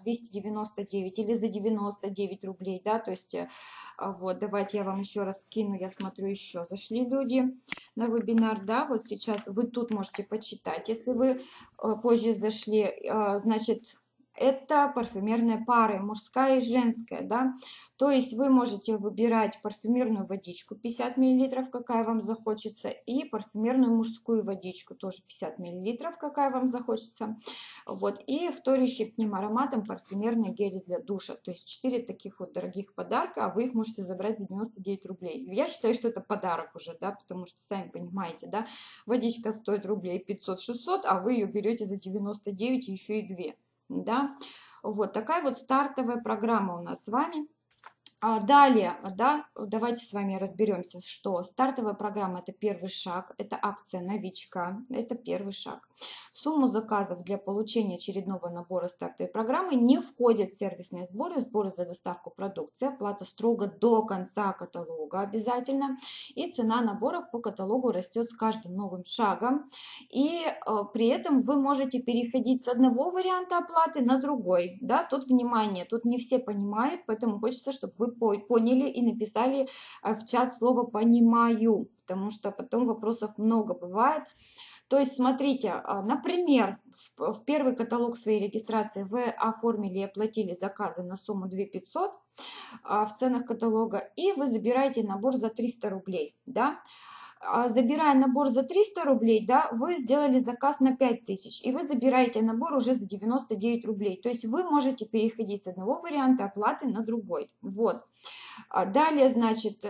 299 или за 99 рублей. Да? То есть, вот, давайте я вам еще раз скину. Я смотрю, еще зашли люди на вебинар. Да? Вот сейчас вы тут можете почитать. Если вы позже зашли, значит... Это парфюмерные пары, мужская и женская, да. То есть вы можете выбирать парфюмерную водичку 50 мл, какая вам захочется, и парфюмерную мужскую водичку, тоже 50 мл, какая вам захочется. Вот. И вторящие к ним ароматом парфюмерные гели для душа. То есть 4 таких вот дорогих подарка, а вы их можете забрать за 99 рублей. Я считаю, что это подарок уже, да, потому что, сами понимаете, да, водичка стоит рублей 500-600, а вы ее берете за 99, еще и 2. Да, вот такая вот стартовая программа у нас с вами. Далее, да, давайте с вами разберемся, что стартовая программа – это первый шаг, это акция новичка, это первый шаг. В сумму заказов для получения очередного набора стартовой программы не входят сервисные сборы, сборы за доставку продукции, оплата строго до конца каталога обязательно, и цена наборов по каталогу растет с каждым новым шагом, и при этом вы можете переходить с одного варианта оплаты на другой, да, тут внимание, тут не все понимают, поэтому хочется, чтобы вы поняли и написали в чат слово «понимаю», потому что потом вопросов много бывает. То есть, смотрите, например, в первый каталог своей регистрации вы оформили и оплатили заказы на сумму 2500 в ценах каталога, и вы забираете набор за 300 рублей, да. Забирая набор за 300 рублей, да, вы сделали заказ на 5000, и вы забираете набор уже за 99 рублей. То есть вы можете переходить с одного варианта оплаты на другой. Вот. Далее, значит,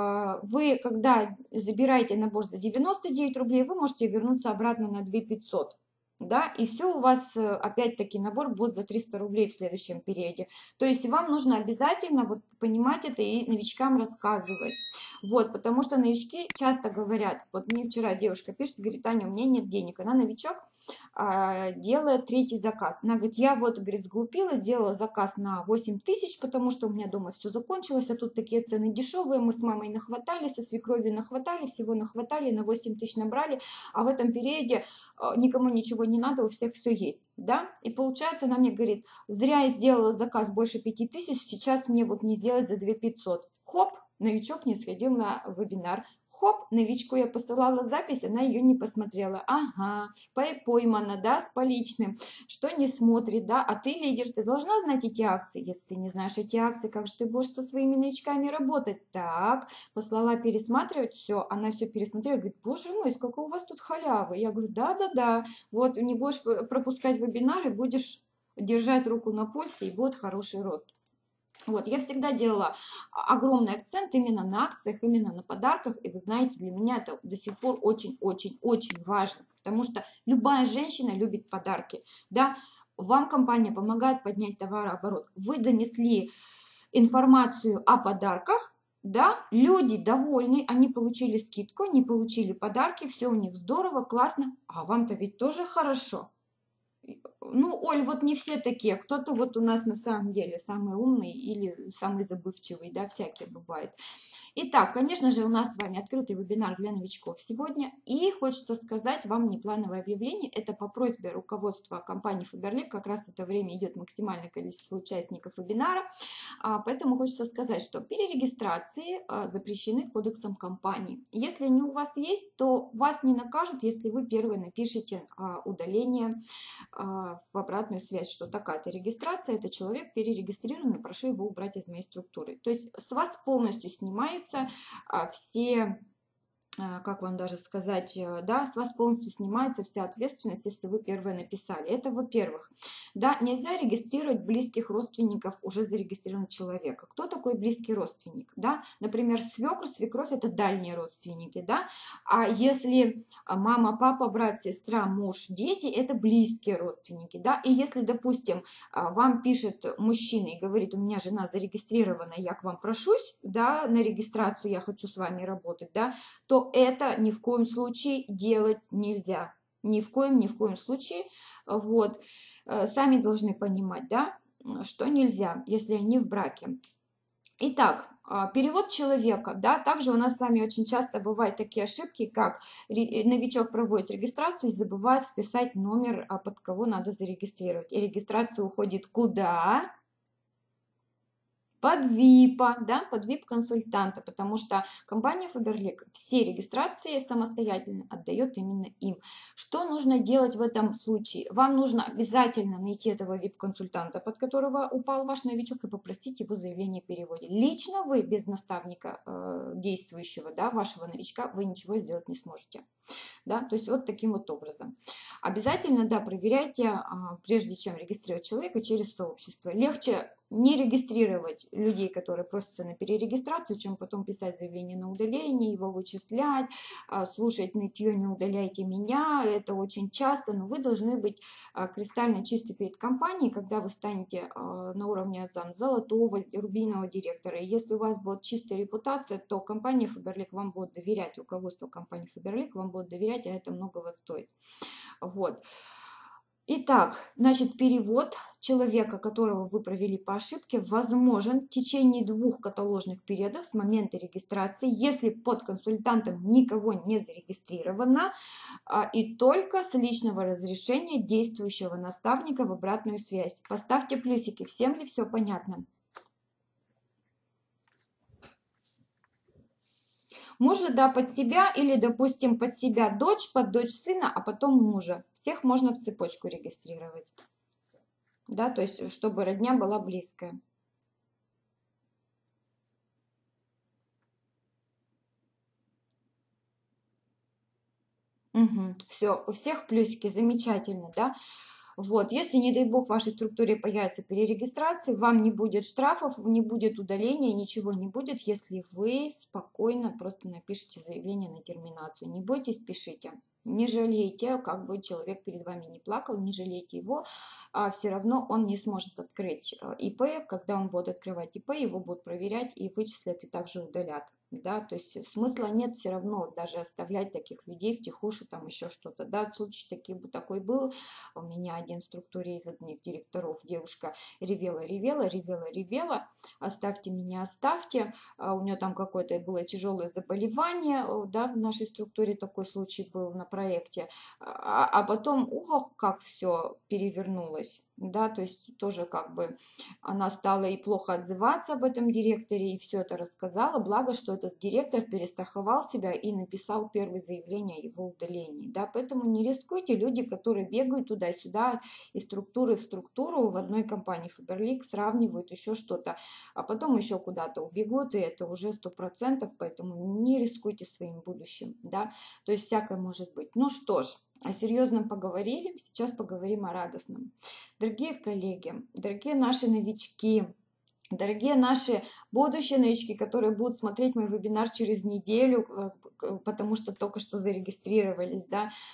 вы, когда забираете набор за 99 рублей, вы можете вернуться обратно на 2500. Да, и все у вас, опять-таки, набор будет за 300 рублей в следующем периоде. То есть вам нужно обязательно вот понимать это и новичкам рассказывать. Вот, потому что новички часто говорят, вот мне вчера девушка пишет, говорит: Аня, у меня нет денег. Она новичок, делает 3-й заказ. Она говорит: я вот, говорит, сглупила, сделала заказ на 8000, потому что у меня дома все закончилось, а тут такие цены дешевые, мы с мамой нахватали, со свекровью нахватали, всего нахватали, на 8000 набрали, а в этом периоде никому ничего не надо, у всех все есть, да, и получается, она мне говорит: зря я сделала заказ больше 5000, сейчас мне вот не сделать за 2500. Хоп, новичок не сходил на вебинар. Хоп, новичку я посылала запись, она ее не посмотрела. Ага, поймана, да, с поличным, что не смотрит, да, а ты лидер, ты должна знать эти акции. Если ты не знаешь эти акции, как же ты будешь со своими новичками работать? Так, послала пересматривать, все, она все пересмотрела, говорит: боже мой, сколько у вас тут халявы. Я говорю: да, вот не будешь пропускать вебинары, будешь держать руку на пульсе, и будет хороший рост. Вот, я всегда делала огромный акцент именно на акциях, именно на подарках, и вы знаете, для меня это до сих пор очень-очень-очень важно, потому что любая женщина любит подарки, да, вам компания помогает поднять товарооборот, вы донесли информацию о подарках, да, люди довольны, они получили скидку, не получили подарки, все у них здорово, классно, а вам-то ведь тоже хорошо. Ну, Оль, вот не все такие. Кто-то вот у нас на самом деле самый умный или самый забывчивый, да, всякие бывает. Итак, конечно же, у нас с вами открытый вебинар для новичков сегодня. И хочется сказать вам неплановое объявление. Это по просьбе руководства компании Faberlic. Как раз в это время идет максимальное количество участников вебинара. Поэтому хочется сказать, что перерегистрации запрещены кодексом компании. Если они у вас есть, то вас не накажут, если вы первые напишите удаление в обратную связь, что такая-то регистрация, это человек перерегистрированный, прошу его убрать из моей структуры. То есть с вас полностью снимаются все, как вам даже сказать, да, с вас полностью снимается вся ответственность, если вы первые написали. Это во-первых. Да, нельзя регистрировать близких родственников уже зарегистрированного человека. Кто такой близкий родственник? Да? Например, свекр, свекровь – это дальние родственники. Да? А если мама, папа, брат, сестра, муж, дети – это близкие родственники. Да? И если, допустим, вам пишет мужчина и говорит, у меня жена зарегистрирована, я к вам прошусь, да, на регистрацию, я хочу с вами работать, да, то это ни в коем случае делать нельзя. Ни в коем случае. Вот. Сами должны понимать, да, что нельзя, если они в браке. Итак, перевод человека, да, также у нас с вами очень часто бывают такие ошибки, как новичок проводит регистрацию и забывает вписать номер, под кого надо зарегистрировать. И регистрация уходит куда? Под ВИПа, да, под ВИП-консультанта, потому что компания Faberlic все регистрации самостоятельно отдает именно им. Что нужно делать в этом случае? Вам нужно обязательно найти этого ВИП-консультанта, под которого упал ваш новичок, и попросить его заявление о переводе. Лично вы без наставника действующего, да, вашего новичка, вы ничего сделать не сможете. Да, то есть вот таким вот образом. Обязательно, да, проверяйте, прежде чем регистрировать человека через сообщество. Легче не регистрировать людей, которые просятся на перерегистрацию, чем потом писать заявление на удаление, его вычислять, слушать нытье «не удаляйте меня». Это очень часто, но вы должны быть кристально чисты перед компанией, когда вы станете на уровне золотого, рубинового директора. И если у вас будет чистая репутация, то компания Faberlic вам будет доверять, руководство компании Faberlic вам будет доверять, а это многого стоит. Вот. Итак, значит, перевод человека, которого вы провели по ошибке, возможен в течение 2 каталожных периодов с момента регистрации, если под консультантом никого не зарегистрировано, и только с личного разрешения действующего наставника в обратную связь. Поставьте плюсики, всем ли все понятно? Можно, да, под себя или, допустим, под себя дочь, под дочь сына, а потом мужа. Всех можно в цепочку регистрировать. Да, то есть, чтобы родня была близкая. Угу. Все, у всех плюсики, замечательно, да. Вот, если, не дай бог, в вашей структуре появится перерегистрация, вам не будет штрафов, не будет удаления, ничего не будет, если вы спокойно просто напишите заявление на терминацию. Не бойтесь, пишите. Не жалейте, как бы человек перед вами не плакал, не жалейте его, а все равно он не сможет открыть ИП. Когда он будет открывать ИП, его будут проверять и вычислят, и также удалят. Да, то есть смысла нет все равно даже оставлять таких людей втихушу, там еще что-то. Да, случай такой был. У меня один в структуре из одних директоров девушка ревела, оставьте меня, оставьте. У нее там какое-то было тяжелое заболевание, да, в нашей структуре такой случай был на проекте. А потом, ох, как все перевернулось. Да, то есть тоже как бы она стала и плохо отзываться об этом директоре, и все это рассказала. Благо, что этот директор перестраховал себя и написал первое заявление о его удалении. Да, поэтому не рискуйте. Люди, которые бегают туда-сюда из структуры в структуру в одной компании Faberlic, сравнивают еще что-то, а потом еще куда-то убегут, и это уже 100%, поэтому не рискуйте своим будущим. Да, то есть всякое может быть. Ну что ж, о серьезном поговорили, сейчас поговорим о радостном. Дорогие коллеги, дорогие наши новички, дорогие наши будущие новички, которые будут смотреть мой вебинар через неделю, потому что только что зарегистрировались, да,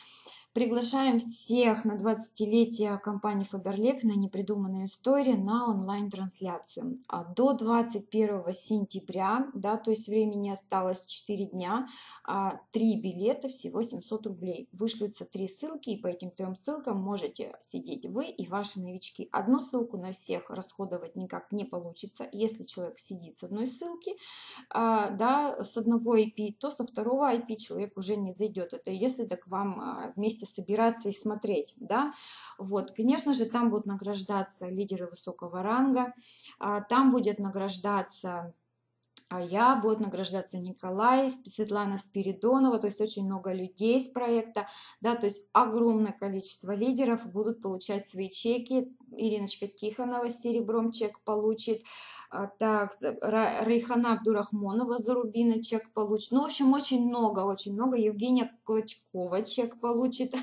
Приглашаем всех на 20-летие компании Faberlic на непридуманные истории на онлайн-трансляцию. До 21 сентября, да, то есть времени осталось 4 дня, 3 билета, всего 700 рублей. Вышлются 3 ссылки, и по этим 3 ссылкам можете сидеть вы и ваши новички. Одну ссылку на всех расходовать никак не получится. Если человек сидит с одной ссылки, да, с одного IP, то со второго IP человек уже не зайдет. Это если так вам вместе собираться и смотреть, да. Вот, конечно же, там будут награждаться лидеры высокого ранга, там будет награждаться будет награждаться Николай, Светлана Спиридонова, то есть очень много людей с проекта, да, то есть огромное количество лидеров будут получать свои чеки. Ириночка Тихонова с серебром чек получит, так, Рейхана Абдурахмонова за рубины чек получит. Ну, в общем, очень много. Евгения Клочкова чек получит.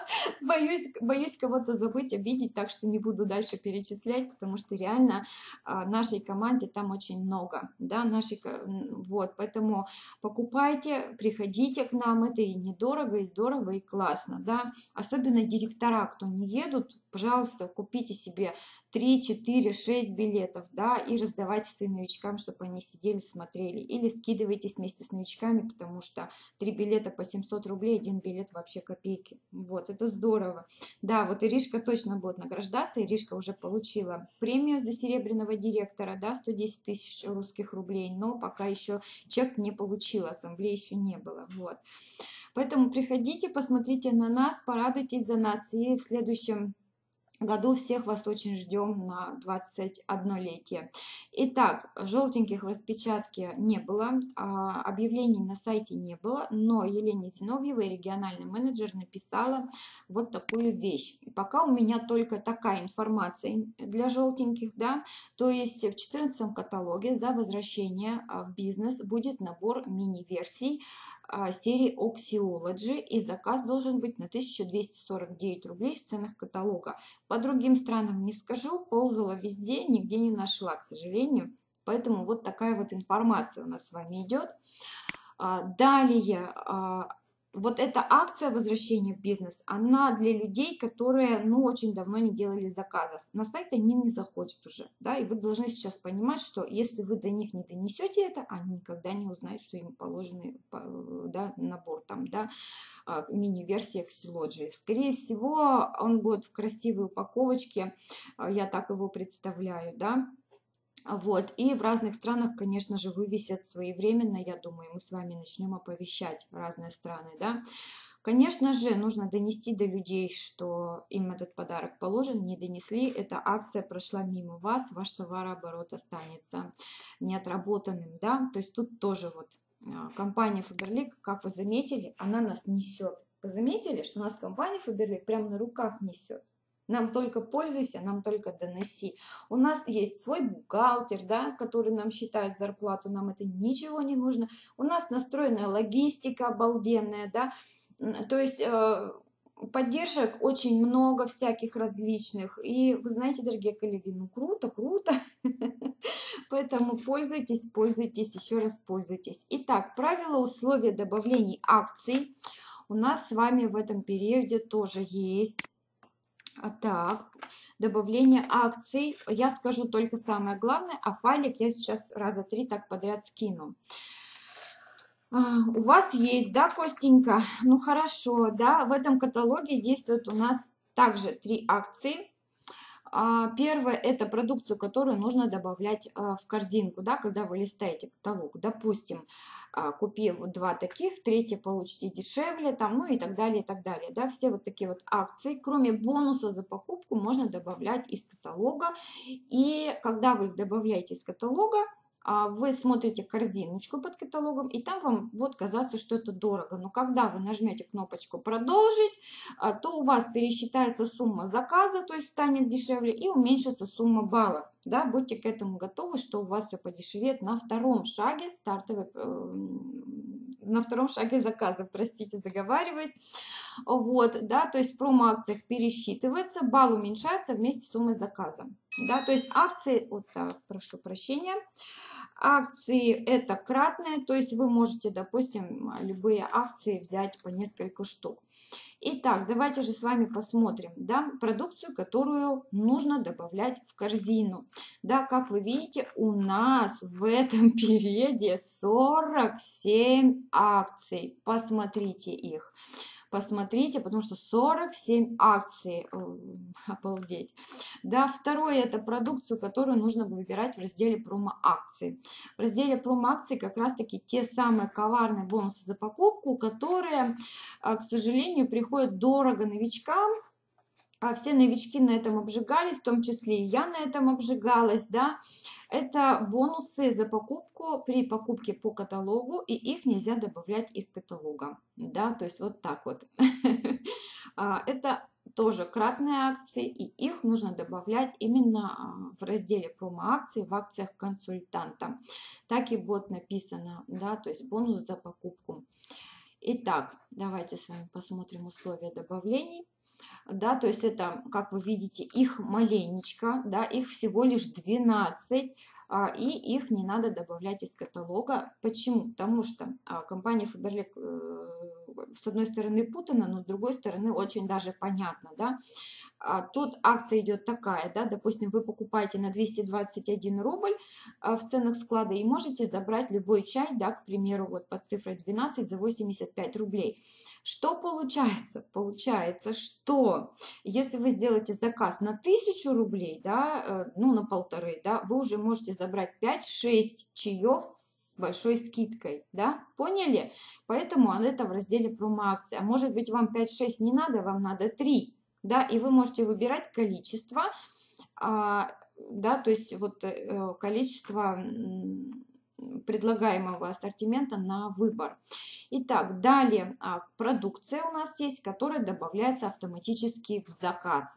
Боюсь кого-то забыть, обидеть, так что не буду дальше перечислять, потому что реально нашей команде там очень много, да, вот, поэтому покупайте, приходите к нам, это и недорого, и здорово, и классно, да, особенно директора, кто не едут, пожалуйста, купите себе 3, 4, 6 билетов, да, и раздавайте своим новичкам, чтобы они сидели, смотрели, или скидывайтесь вместе с новичками, потому что 3 билета по 700 рублей, 1 билет вообще копейки, вот, это здорово. Да, вот Иришка точно будет награждаться, Иришка уже получила премию за серебряного директора, да, 110 тысяч русских рублей, но пока еще чек не получила, ассамблеи еще не было, вот. Поэтому приходите, посмотрите на нас, порадуйтесь за нас, и в следующем году всех вас очень ждем на 21-летие. Итак, желтеньких в распечатке не было, объявлений на сайте не было, но Елене Зиновьевой, региональный менеджер, написала вот такую вещь. И пока у меня только такая информация для желтеньких, да, то есть в 14 каталоге за возвращение в бизнес будет набор мини-версий серии Oxyology, и заказ должен быть на 1249 рублей в ценах каталога. По другим странам не скажу, ползала везде, нигде не нашла, к сожалению. Поэтому вот такая вот информация у нас с вами идет. Далее, вот эта акция возвращения в бизнес, она для людей, которые, ну, очень давно не делали заказов. На сайт они не заходят уже, да, и вы должны сейчас понимать, что если вы до них не донесете это, они никогда не узнают, что им положенный, да, набор там, да, мини-версия Oxyology. Скорее всего, он будет в красивой упаковочке, я так его представляю, да. Вот, и в разных странах, конечно же, вывесят своевременно, я думаю, мы с вами начнем оповещать разные страны, да. Конечно же, нужно донести до людей, что им этот подарок положен, не донесли, эта акция прошла мимо вас, ваш товарооборот останется неотработанным, да, то есть тут тоже вот компания Faberlic, как вы заметили, она нас несет. Вы заметили, что нас компания Faberlic прямо на руках несет? Нам только пользуйся, нам только доноси. У нас есть свой бухгалтер, да, который нам считает зарплату, нам это ничего не нужно. У нас настроенная логистика обалденная, да, то есть поддержек очень много всяких различных. И вы знаете, дорогие коллеги, ну круто, круто. Поэтому пользуйтесь, пользуйтесь, еще раз пользуйтесь. Итак, правила условия добавлений акций у нас с вами в этом периоде тоже есть. Так, добавление акций. Я скажу только самое главное, а файлик я сейчас раза 3 так подряд скину. У вас есть, да, Костенька? Ну хорошо, да, в этом каталоге действует у нас также 3 акции. Первое – это продукцию, которую нужно добавлять в корзинку, да, когда вы листаете каталог. Допустим, купив 2 таких, 3 получите дешевле, там, ну и так далее, и так далее. Да, все вот такие вот акции, кроме бонуса за покупку, можно добавлять из каталога. И когда вы их добавляете из каталога, вы смотрите корзиночку под каталогом, и там вам будет казаться, что это дорого. Но когда вы нажмете кнопочку «Продолжить», то у вас пересчитается сумма заказа, то есть станет дешевле, и уменьшится сумма баллов. Да, будьте к этому готовы, что у вас все подешевеет на втором шаге на втором шаге заказа, простите, заговариваюсь. Вот, да, то есть в промо-акциях пересчитывается, балл уменьшается вместе с суммой заказа. Да, то есть акции, вот так, прошу прощения, Акции это кратные, то есть вы можете, допустим, любые акции взять по несколько штук. Итак, давайте же с вами посмотрим, да, продукцию, которую нужно добавлять в корзину. Да, как вы видите, у нас в этом периоде 47 акций. Посмотрите их. Посмотрите, потому что 47 акций, обалдеть. Да, второе, это продукцию, которую нужно выбирать в разделе промо-акции. В разделе промо-акции как раз-таки те самые коварные бонусы за покупку, которые, к сожалению, приходят дорого новичкам. А все новички на этом обжигались, в том числе и я на этом обжигалась, да. Это бонусы за покупку при покупке по каталогу, и их нельзя добавлять из каталога, да, то есть вот так вот. Это тоже кратные акции, и их нужно добавлять именно в разделе промо-акции, в акциях консультанта. Так и будет написано, да, то есть бонус за покупку. Итак, давайте с вами посмотрим условия добавлений. Да, то есть это, как вы видите, их маленечко, да, их всего лишь 12, и их не надо добавлять из каталога. Почему? Потому что компания Faberlic с одной стороны путана, но с другой стороны очень даже понятно, да. Тут акция идет такая, да, допустим, вы покупаете на 221 рубль в ценах склада и можете забрать любой чай, да, к примеру, вот под цифрой 12 за 85 рублей. Что получается? Получается, что если вы сделаете заказ на 1000 рублей, да, ну на 1500, да, вы уже можете забрать 5-6 чаев с большой скидкой, да, поняли? Поэтому это в разделе промо-акции. А может быть вам 5-6 не надо, вам надо 3. Да, и вы можете выбирать количество, да, то есть вот количество предлагаемого ассортимента на выбор. Итак, далее продукция у нас есть, которая добавляется автоматически в заказ.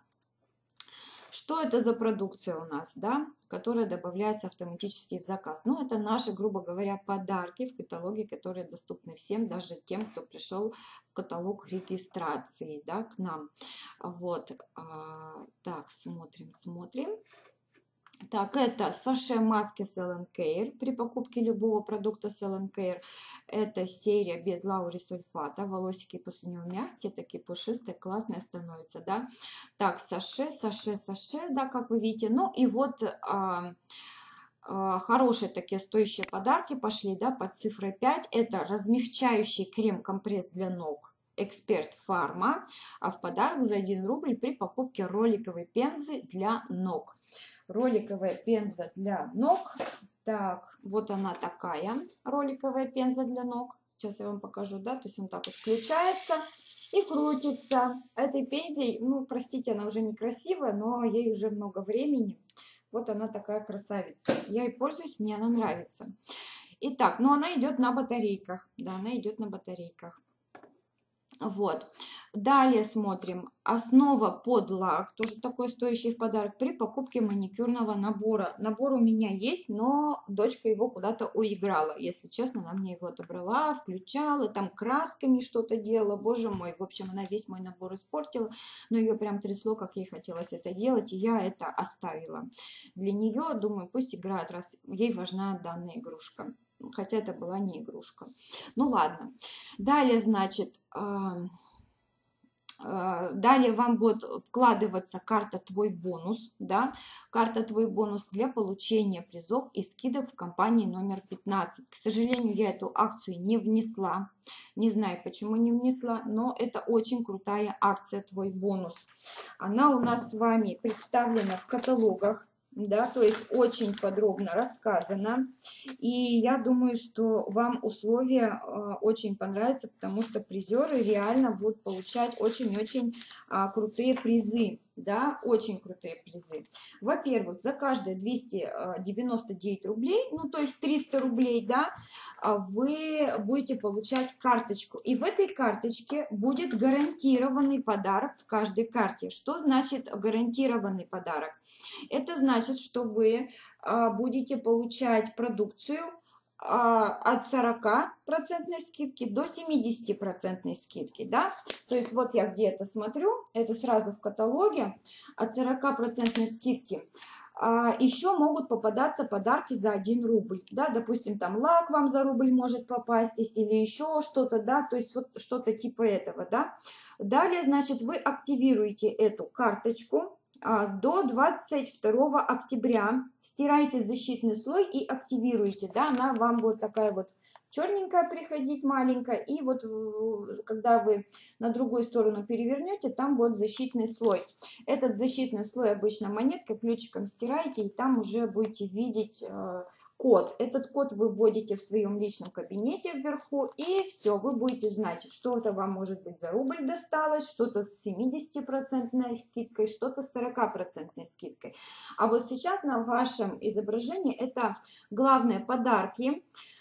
Что это за продукция у нас, да, которая добавляется автоматически в заказ? Ну, это наши, грубо говоря, подарки в каталоге, которые доступны всем, даже тем, кто пришел в каталог регистрации, да, к нам. Вот, так, смотрим. Так, это саше маски Sell Care при покупке любого продукта Sell Care. Это серия без лаурисульфата. Волосики после него мягкие, такие пушистые, классные становятся, да. Так, саше, да, как вы видите. Ну и вот хорошие такие стоящие подарки пошли, да, под цифрой 5. Это размягчающий крем-компресс для ног Эксперт Фарма. А в подарок за 1 рубль при покупке роликовой пензы для ног. Роликовая пенза для ног. Так, вот она такая роликовая пенза для ног. Сейчас я вам покажу, да, то есть он так вот включается и крутится. Этой пензой, ну, простите, она уже некрасивая, но ей уже много времени. Вот она такая красавица. Я ей пользуюсь, мне она нравится. Итак, ну она идет на батарейках. Да, она идет на батарейках. Вот. Далее смотрим. Основа под лак. Тоже такой стоящий в подарок при покупке маникюрного набора. Набор у меня есть, но дочка его куда-то уиграла. Если честно, она мне его отобрала, включала, там красками что-то делала. Боже мой, в общем, она весь мой набор испортила. Но ее прям трясло, как ей хотелось это делать. И я это оставила. Для нее, думаю, пусть играет, раз ей важна данная игрушка. Хотя это была не игрушка. Ну ладно. Далее, значит, далее вам будет вкладываться карта «Твой бонус». Да? Карта «Твой бонус» для получения призов и скидок в компании номер 15. К сожалению, я эту акцию не внесла. Не знаю, почему не внесла, но это очень крутая акция «Твой бонус». Она у нас с вами представлена в каталогах. Да, то есть очень подробно рассказано. И я думаю, что вам условия очень понравятся, потому что призеры реально будут получать очень-очень крутые призы. Да, очень крутые призы. Во-первых, за каждые 299 рублей, ну то есть 300 рублей, да, вы будете получать карточку. И в этой карточке будет гарантированный подарок в каждой карте. Что значит гарантированный подарок? Это значит, что вы будете получать продукцию от 40% скидки до 70% скидки, да, то есть вот я где-то смотрю, это сразу в каталоге, от 40% скидки Еще могут попадаться подарки за 1 рубль, да, допустим, там лак вам за рубль может попастись или еще что-то, да, то есть вот что-то типа этого, да. Далее, значит, вы активируете эту карточку до 22 октября, стираете защитный слой и активируете, да, она вам будет такая вот черненькая приходить, маленькая, и вот когда вы на другую сторону перевернете, там будет защитный слой. Этот защитный слой обычно монеткой, ключиком стираете, и там уже будете видеть код. Этот код вы вводите в своем личном кабинете вверху, и все, вы будете знать, что-то вам может быть за рубль досталось, что-то с 70% скидкой, что-то с 40% скидкой. А вот сейчас на вашем изображении это главные подарки.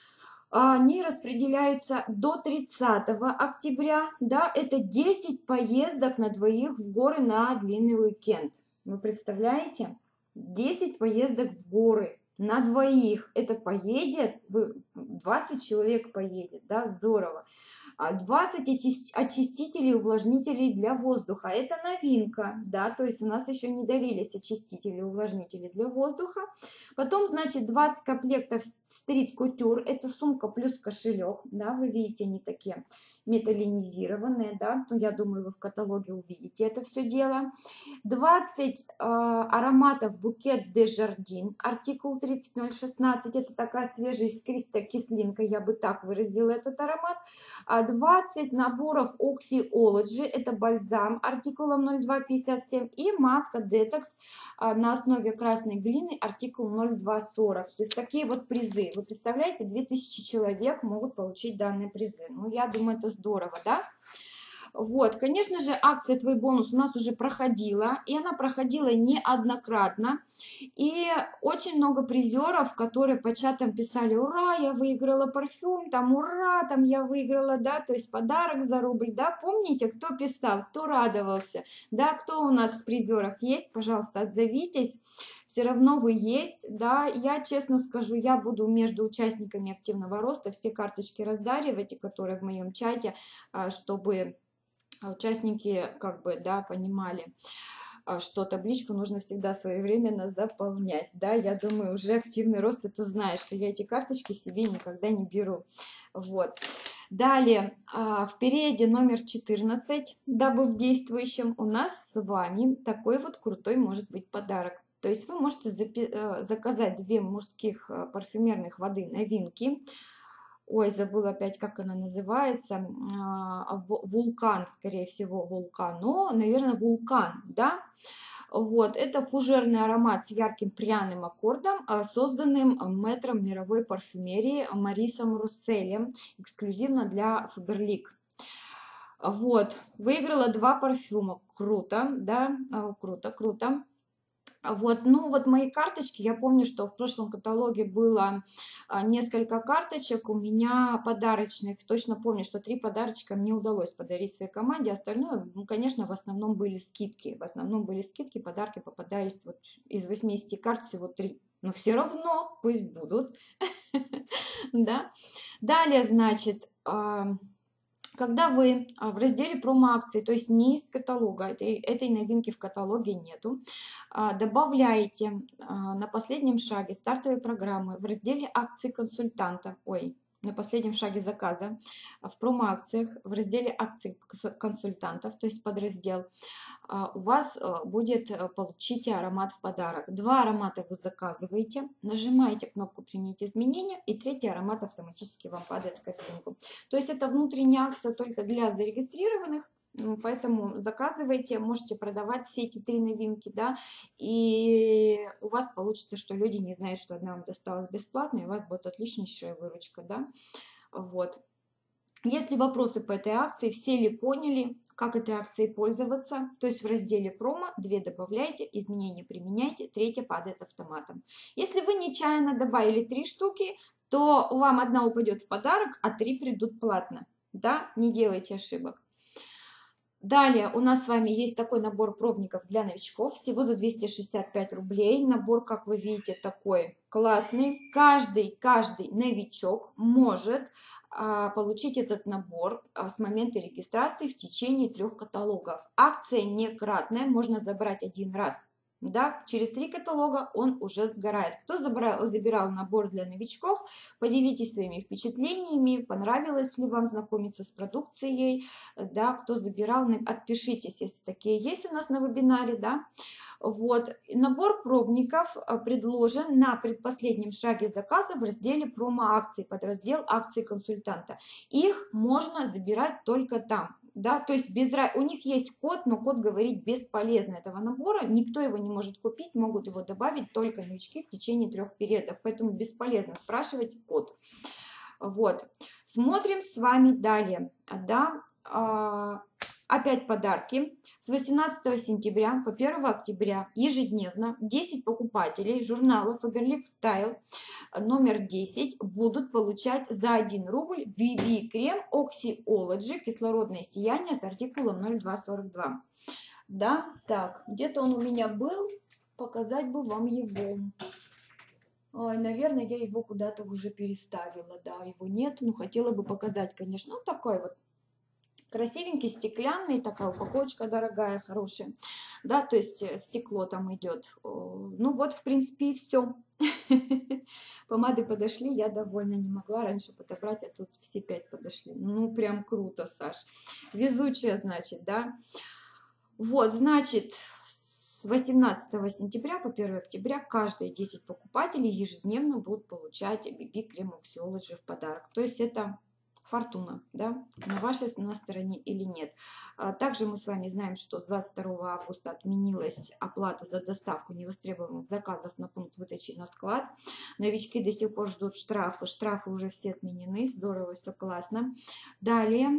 Они распределяются до 30 октября, да, это 10 поездок на двоих в горы на длинный уикенд. Вы представляете? 10 поездок в горы на двоих. Это поедет, 20 человек поедет, да, здорово. 20 очистителей, увлажнителей для воздуха. Это новинка, да, то есть у нас еще не дарились очистители, увлажнители для воздуха. Потом, значит, 20 комплектов стрит кутюр, это сумка плюс кошелек, да, вы видите, они такие металлинизированные, да, ну, я думаю, вы в каталоге увидите это все дело. 20 ароматов букет де Жардин, артикул 30016, это такая свежая искристая кислинка, я бы так выразила этот аромат. 20 наборов Oxyology, это бальзам артикулом 0257, и маска Detox на основе красной глины, артикул 0240. То есть такие вот призы. Вы представляете, 2000 человек могут получить данные призы. Ну, я думаю, это здорово, да? Вот, конечно же, акция «Твой бонус» у нас уже проходила, и она проходила неоднократно, и очень много призеров, которые по чатам писали: ура, я выиграла парфюм, там, ура, там, я выиграла, да, то есть подарок за рубль, да, помните, кто писал, кто радовался, да, кто у нас в призерах есть, пожалуйста, отзовитесь, все равно вы есть, да, я честно скажу, я буду между участниками активного роста все карточки раздаривать, которые в моем чате, чтобы участники как бы, да, понимали, что табличку нужно всегда своевременно заполнять, да, я думаю, уже активный рост это знает, что я эти карточки себе никогда не беру, вот. Далее, в периоде номер 14, дабы в действующем, у нас с вами такой вот крутой может быть подарок. То есть вы можете заказать 2 мужских парфюмерных воды новинки. Ой, забыла опять, как она называется. Вулкан, скорее всего, вулкан. Но, наверное, вулкан, да? Вот, это фужерный аромат с ярким пряным аккордом, созданным мэтром мировой парфюмерии Марисом Русселем, эксклюзивно для Faberlic. Вот, выиграла 2 парфюма. Круто, да? Круто, круто. Вот, ну вот мои карточки, я помню, что в прошлом каталоге было несколько карточек у меня подарочных. Точно помню, что 3 подарочка мне удалось подарить своей команде. Остальное, ну, конечно, в основном были скидки. В основном были скидки, подарки попадались вот из 80 карт всего 3. Но все равно пусть будут. Да. Далее, значит, когда вы в разделе промо-акции, то есть не из каталога, этой новинки в каталоге нету, добавляете на последнем шаге стартовой программы в разделе акции консультанта, на последнем шаге заказа, в промо-акциях, в разделе акций консультантов, то есть подраздел, у вас будет «Получите аромат в подарок». 2 аромата вы заказываете, нажимаете кнопку «Принять изменения», и 3-й аромат автоматически вам падает в корзинку. То есть это внутренняя акция только для зарегистрированных, поэтому заказывайте, можете продавать все эти 3 новинки, да, и у вас получится, что люди не знают, что одна вам досталась бесплатно, и у вас будет отличнейшая выручка, да, вот. Если вопросы по этой акции, все ли поняли, как этой акцией пользоваться, то есть в разделе промо 2 добавляйте, изменения применяйте, 3 падает автоматом. Если вы нечаянно добавили 3 штуки, то вам 1 упадет в подарок, а 3 придут платно, да, не делайте ошибок. Далее у нас с вами есть такой набор пробников для новичков, всего за 265 рублей. Набор, как вы видите, такой классный. Каждый новичок может получить этот набор с момента регистрации в течение 3 каталогов. Акция не кратная, можно забрать 1 раз Да, через 3 каталога он уже сгорает. Кто забирал набор для новичков, поделитесь своими впечатлениями, понравилось ли вам знакомиться с продукцией, да, кто забирал, отпишитесь, если такие есть у нас на вебинаре, да. Вот, набор пробников предложен на предпоследнем шаге заказа в разделе промо-акции, подраздел акции консультанта. Их можно забирать только там. Да, то есть у них есть код, но код говорить бесполезно этого набора, никто его не может купить, могут его добавить только новички в течение 3 периодов, поэтому бесполезно спрашивать код. Вот, смотрим с вами далее, да, опять подарки. С 18 сентября по 1 октября ежедневно 10 покупателей журнала Faberlic Style номер 10 будут получать за 1 рубль BB-крем Oxyology кислородное сияние с артикулом 0242. Да, так, где-то он у меня был, показать бы вам его. Ой, наверное, я его куда-то уже переставила, да, его нет, но хотела бы показать, конечно, ну, такой вот красивенький, стеклянный, такая упаковочка дорогая, хорошая, да, то есть стекло там идет. Ну вот, в принципе, и все. Помады подошли, я довольна, не могла раньше подобрать, а тут все 5 подошли. Ну, прям круто, Саш. Везучая, значит, да. Вот, значит, с 18 сентября по 1 октября каждые 10 покупателей ежедневно будут получать BB-крем Oxyology в подарок. То есть это фортуна, да, на вашей стороне или нет. Также мы с вами знаем, что с 22 августа отменилась оплата за доставку невостребованных заказов на пункт выдачи на склад. Новички до сих пор ждут штрафы. Штрафы уже все отменены. Здорово, все классно. Далее,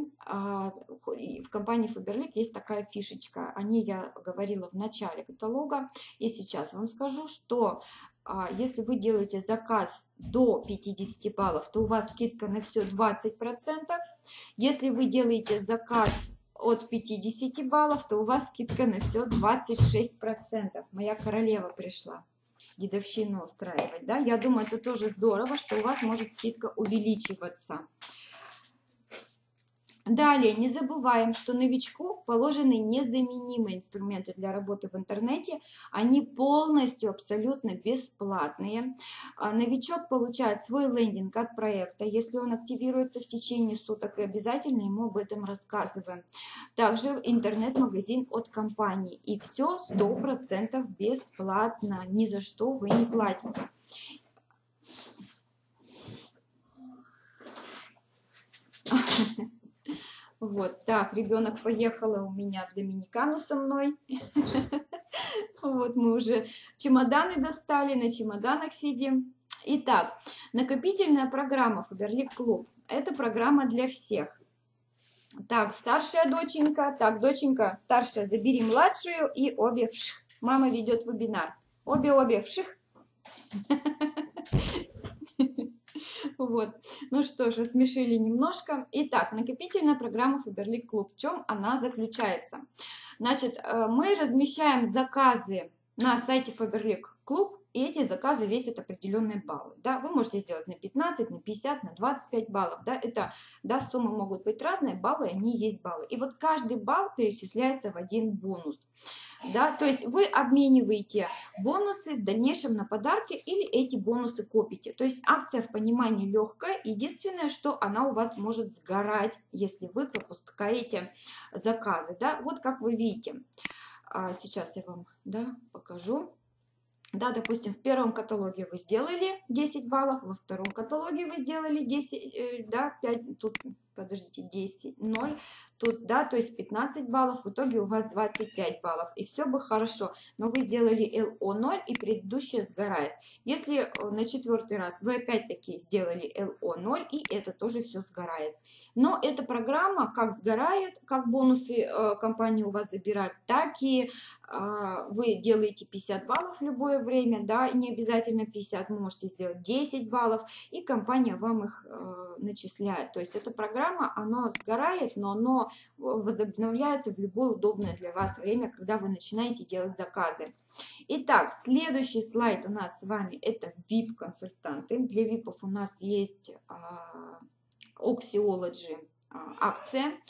в компании Faberlic есть такая фишечка. О ней я говорила в начале каталога. И сейчас вам скажу, что если вы делаете заказ до 50 баллов, то у вас скидка на все 20%. Если вы делаете заказ от 50 баллов, то у вас скидка на все 26%. Моя королева пришла дедовщину устраивать. Да? Я думаю, это тоже здорово, что у вас может скидка увеличиваться. Далее, не забываем, что новичку положены незаменимые инструменты для работы в интернете. Они полностью, абсолютно бесплатные. Новичок получает свой лендинг от проекта, если он активируется в течение суток, и обязательно ему об этом рассказываем. Также интернет-магазин от компании. И все 100% бесплатно, ни за что вы не платите. Вот, так, ребенок поехала у меня в Доминикану со мной. Вот, мы уже чемоданы достали, на чемоданах сидим. Итак, накопительная программа Faberlic Club. Это программа для всех. Так, старшая доченька. Так, доченька, старшая, забери младшую и обе вших. Мама ведет вебинар. Обе вших. Вот, ну что ж, рассмешили немножко. Итак, накопительная программа Faberlic Club. В чем она заключается? Значит, мы размещаем заказы на сайте Faberlic Club, и эти заказы весят определенные баллы. Да? Вы можете сделать на 15, на 50, на 25 баллов. Да? Это, да, суммы могут быть разные, баллы, они есть баллы. И вот каждый балл перечисляется в один бонус. Да, то есть вы обмениваете бонусы в дальнейшем на подарки или эти бонусы копите. То есть акция в понимании легкая. Единственное, что она у вас может сгорать, если вы пропускаете заказы. Да? Вот как вы видите. Сейчас я вам, да, покажу. Да, допустим, в первом каталоге вы сделали 10 баллов, во втором каталоге вы сделали 10, да, 5, тут, подождите, 10, 0, тут, да, то есть 15 баллов, в итоге у вас 25 баллов, и все бы хорошо, но вы сделали LO0, и предыдущее сгорает. Если на 4-й раз вы опять-таки сделали LO0, и это тоже все сгорает. Но эта программа как сгорает, как бонусы компания у вас забирает, так и вы делаете 50 баллов в любое время, да, не обязательно 50, вы можете сделать 10 баллов, и компания вам их начисляет. То есть эта программа, она сгорает, но она возобновляется в любое удобное для вас время, когда вы начинаете делать заказы. Итак, следующий слайд у нас с вами это VIP-консультанты. Для VIP-ов у нас есть Oxyology акция.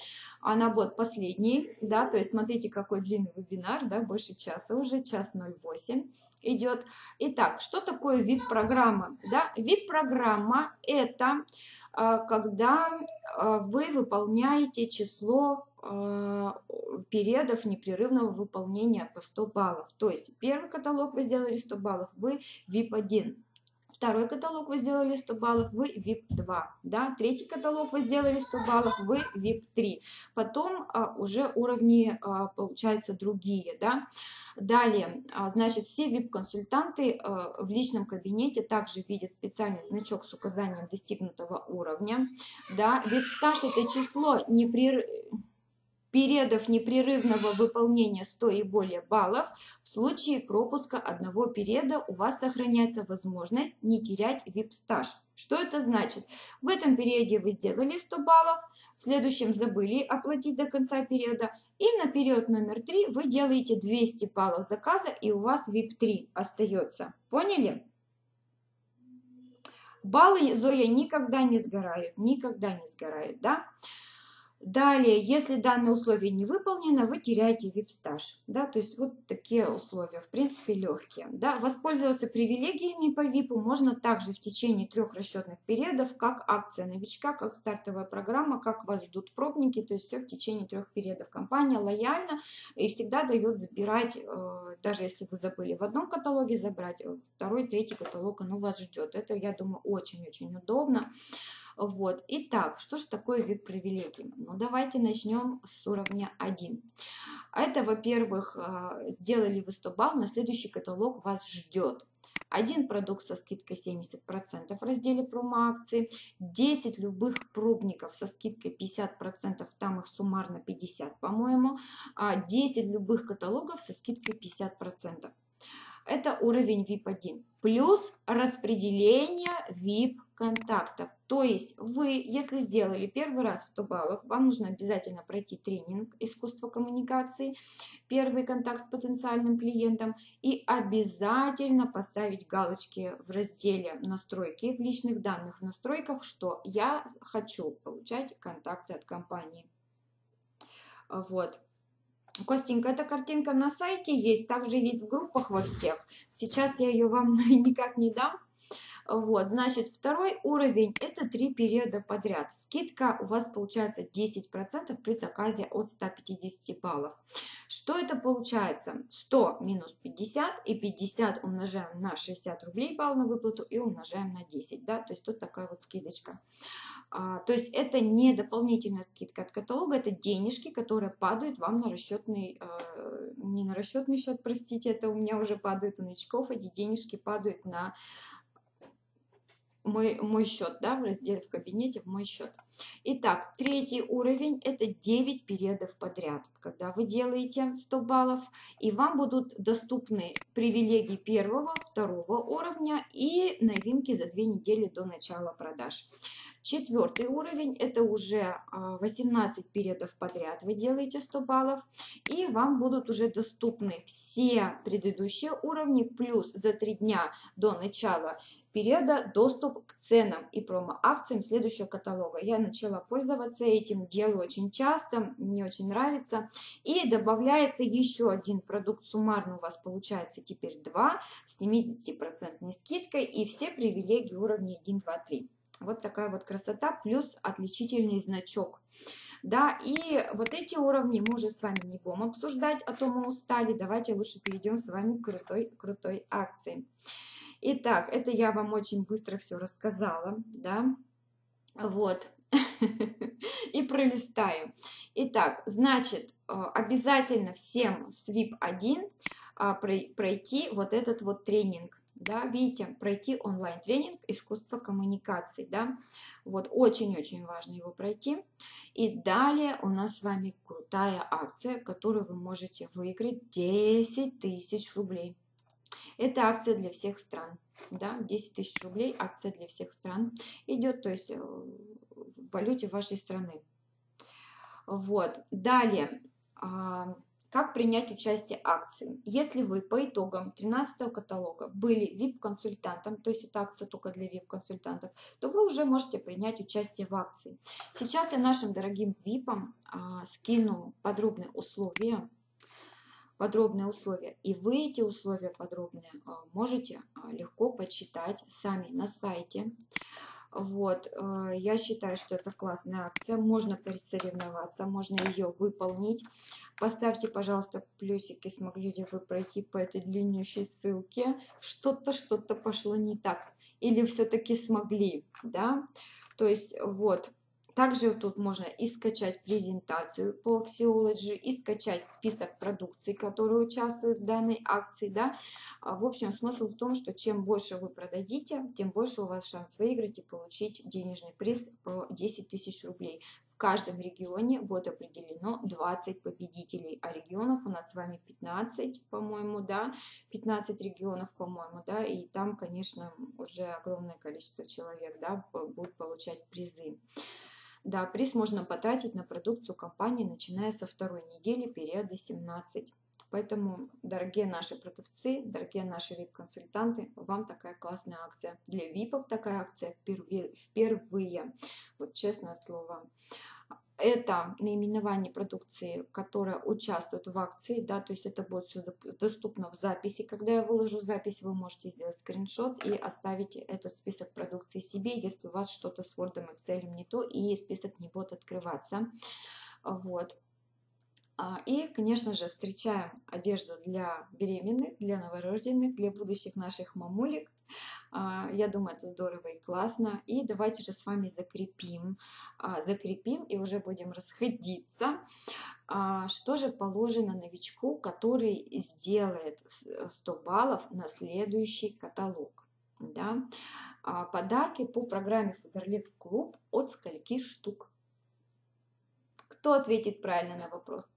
она будет последний, да, то есть смотрите, какой длинный вебинар, да, больше часа уже, час 08 идет. Итак, что такое VIP-программа? Да, VIP-программа – это когда вы выполняете число периодов непрерывного выполнения по 100 баллов. То есть первый каталог вы сделали 100 баллов, вы VIP-1. Второй каталог вы сделали 100 баллов, вы VIP-2. Да? Третий каталог вы сделали 100 баллов, вы VIP-3. Потом уже уровни получаются другие. Да? Далее, значит, все VIP-консультанты в личном кабинете также видят специальный значок с указанием достигнутого уровня. Да? VIP-стаж – это число периодов непрерывного выполнения 100 и более баллов. В случае пропуска одного периода у вас сохраняется возможность не терять VIP-стаж. Что это значит? В этом периоде вы сделали 100 баллов, в следующем забыли оплатить до конца периода, и на период номер 3 вы делаете 200 баллов заказа, и у вас VIP-3 остается. Поняли? Баллы, Зоя, никогда не сгорают, да? Далее, если данное условие не выполнено, вы теряете VIP-стаж. Да, то есть вот такие условия, в принципе, легкие. Да. Воспользоваться привилегиями по VIP можно также в течение 3 расчетных периодов, как акция новичка, как стартовая программа, как вас ждут пробники, то есть все в течение 3 периодов. Компания лояльна и всегда дает забирать, даже если вы забыли в одном каталоге забрать, второй, третий каталог, оно вас ждет. Это, я думаю, очень-очень удобно. Вот. Итак, что же такое VIP-привилегии? Ну, давайте начнем с уровня 1. Это, во-первых, сделали вы 100 баллов, на следующий каталог вас ждет. Один продукт со скидкой 70% в разделе промо-акции, 10 любых пробников со скидкой 50%, там их суммарно 50, по-моему, 10 любых каталогов со скидкой 50%. Это уровень VIP-1. Плюс распределение VIP-контактов. То есть вы, если сделали первый раз 100 баллов, вам нужно обязательно пройти тренинг «Искусство коммуникации», первый контакт с потенциальным клиентом, и обязательно поставить галочки в разделе «Настройки», в личных данных в настройках, что я хочу получать контакты от компании. Вот. Костенька, эта картинка на сайте есть, также есть в группах во всех. Сейчас я ее вам никак не дам. Вот, значит, второй уровень – это 3 периода подряд. Скидка у вас получается 10% при заказе от 150 баллов. Что это получается? 100 минус 50 и 50 умножаем на 60 рублей балл на выплату и умножаем на 10. Да? То есть тут такая вот скидочка. То есть это не дополнительная скидка от каталога, это денежки, которые падают вам на расчетный, не на расчетный счет, простите, это у меня уже падают у новичков, эти денежки падают на мой счет, да, в разделе в кабинете в мой счет. Итак, третий уровень – это 9 периодов подряд, когда вы делаете 100 баллов, и вам будут доступны привилегии первого, второго уровня и новинки за 2 недели до начала продаж. Четвертый уровень – это уже 18 периодов подряд вы делаете 100 баллов, и вам будут уже доступны все предыдущие уровни, плюс за 3 дня до начала периода доступ к ценам и промо-акциям следующего каталога. Я начала пользоваться этим, делаю очень часто, мне очень нравится. И добавляется еще один продукт, суммарно у вас получается теперь 2 с 70% скидкой и все привилегии уровня 1, 2, 3. Вот такая вот красота, плюс отличительный значок. Да, и вот эти уровни мы уже с вами не будем обсуждать, а то мы устали. Давайте лучше перейдем с вами к крутой акции. Итак, это я вам очень быстро все рассказала, да, вот, и пролистаю. Итак, значит, обязательно всем с VIP-1 пройти вот этот вот тренинг, да, видите, пройти онлайн-тренинг «Искусство коммуникации», да, вот, очень-очень важно его пройти. И далее у нас с вами крутая акция, которую вы можете выиграть 10 тысяч рублей. Это акция для всех стран, да, 10 тысяч рублей, акция для всех стран идет, то есть в валюте вашей страны. Вот, далее, Как принять участие в акции? Если вы по итогам 13 каталога были VIP-консультантом, то есть это акция только для VIP-консультантов, то вы уже можете принять участие в акции. Сейчас я нашим дорогим VIP-ам скину подробные условия, и вы эти условия подробные можете легко почитать сами на сайте. Вот, я считаю, что это классная акция, можно присоревноваться, можно ее выполнить. Поставьте, пожалуйста, плюсики, смогли ли вы пройти по этой длиннющей ссылке. Что-то пошло не так. Или все-таки смогли, да? То есть, вот. Также тут можно и скачать презентацию по Axiology, и скачать список продукции, которые участвуют в данной акции, да. В общем, смысл в том, что чем больше вы продадите, тем больше у вас шанс выиграть и получить денежный приз по 10 тысяч рублей. В каждом регионе будет определено 20 победителей, а регионов у нас с вами 15, по-моему, да, 15 регионов, по-моему, да, и там, конечно, уже огромное количество человек, да, будут получать призы. Да, приз можно потратить на продукцию компании, начиная со второй недели периода 17. Поэтому, дорогие наши продавцы, дорогие наши VIP-консультанты, вам такая классная акция. Для VIP-ов такая акция впервые. Вот честное слово. Это наименование продукции, которая участвует в акции, да, то есть это будет все доступно в записи. Когда я выложу запись, вы можете сделать скриншот и оставить этот список продукции себе, если у вас что-то с Word, Excel не то, и список не будет открываться. Вот. И, конечно же, встречаем одежду для беременных, для новорожденных, для будущих наших мамулек. Я думаю, это здорово и классно. И давайте же с вами закрепим и уже будем расходиться. Что же положено новичку, который сделает 100 баллов на следующий каталог? Да? Подарки по программе Faberlic Club от скольки штук? Кто ответит правильно на вопрос?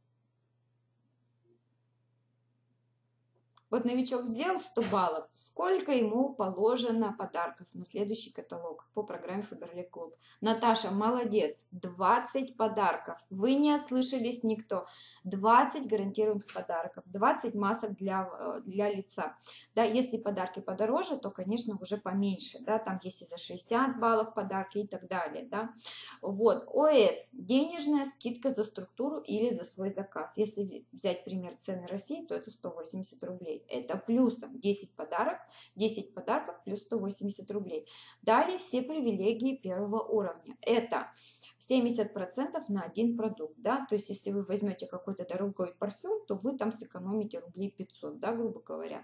Вот новичок сделал 100 баллов, сколько ему положено подарков на следующий каталог по программе Faberlic Club? Наташа, молодец, 20 подарков, вы не ослышались никто, 20 гарантированных подарков, 20 масок для лица. Да, если подарки подороже, то, конечно, уже поменьше, да, там есть и за 60 баллов подарки и так далее, да. Вот, ОС, денежная скидка за структуру или за свой заказ. Если взять пример цены России, то это 180 рублей. Это плюсом 10 подарков плюс 180 рублей. Далее все привилегии первого уровня. Это 70% на один продукт, да, то есть если вы возьмете какой-то дорогой парфюм, то вы там сэкономите рублей 500, да, грубо говоря.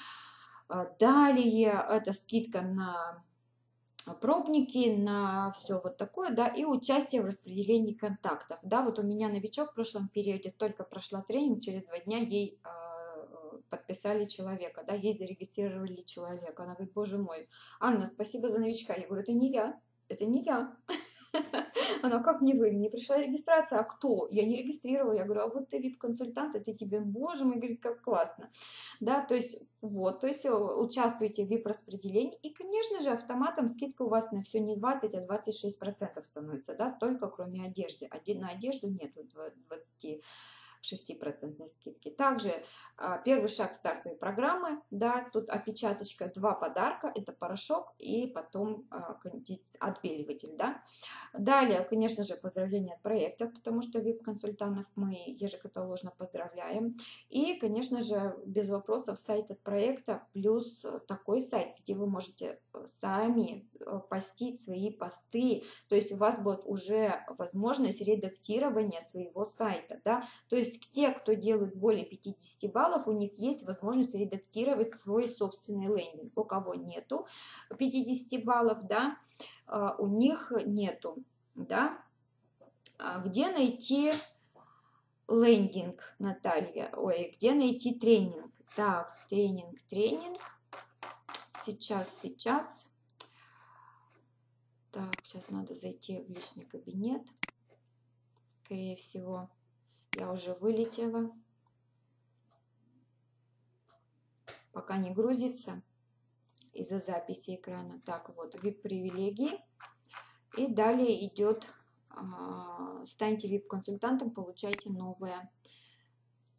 Далее это скидка на пробники, на все вот такое, да, и участие в распределении контактов, да, вот у меня новичок в прошлом периоде только прошла тренинг, через 2 дня ей подписали человека, да, ей зарегистрировали человека, она говорит, боже мой, Анна, спасибо за новичка, я говорю, это не я, Она, как не вы? Мне пришла регистрация, а кто? Я не регистрировала. Я говорю, а вот ты VIP-консультант, это тебе, боже мой, говорит, как классно. Да, то есть, вот, то есть участвуйте в VIP-распределении. И, конечно же, автоматом скидка у вас на все не 20, а 26% становится, да, только кроме одежды. На одежду нету 20%. 6% скидки. Также первый шаг стартовой программы, да, тут опечаточка, 2 подарка, это порошок и потом отбеливатель, да. Далее, конечно же, поздравления от проектов, потому что VIP-консультантов мы ежекаталожно поздравляем. И, конечно же, без вопросов сайт от проекта, плюс такой сайт, где вы можете сами постить свои посты, то есть у вас будет уже возможность редактирования своего сайта, да, то есть те, кто делают более 50 баллов, у них есть возможность редактировать свой собственный лендинг. У кого нету 50 баллов, да, у них нету, да. Где найти лендинг, Наталья? Ой, где найти тренинг? Так, тренинг. Сейчас. Так, сейчас надо зайти в личный кабинет. Скорее всего, я уже вылетела. Пока не грузится из-за записи экрана. Так, вот, VIP-привилегии. И далее идет, станьте VIP-консультантом, получайте новое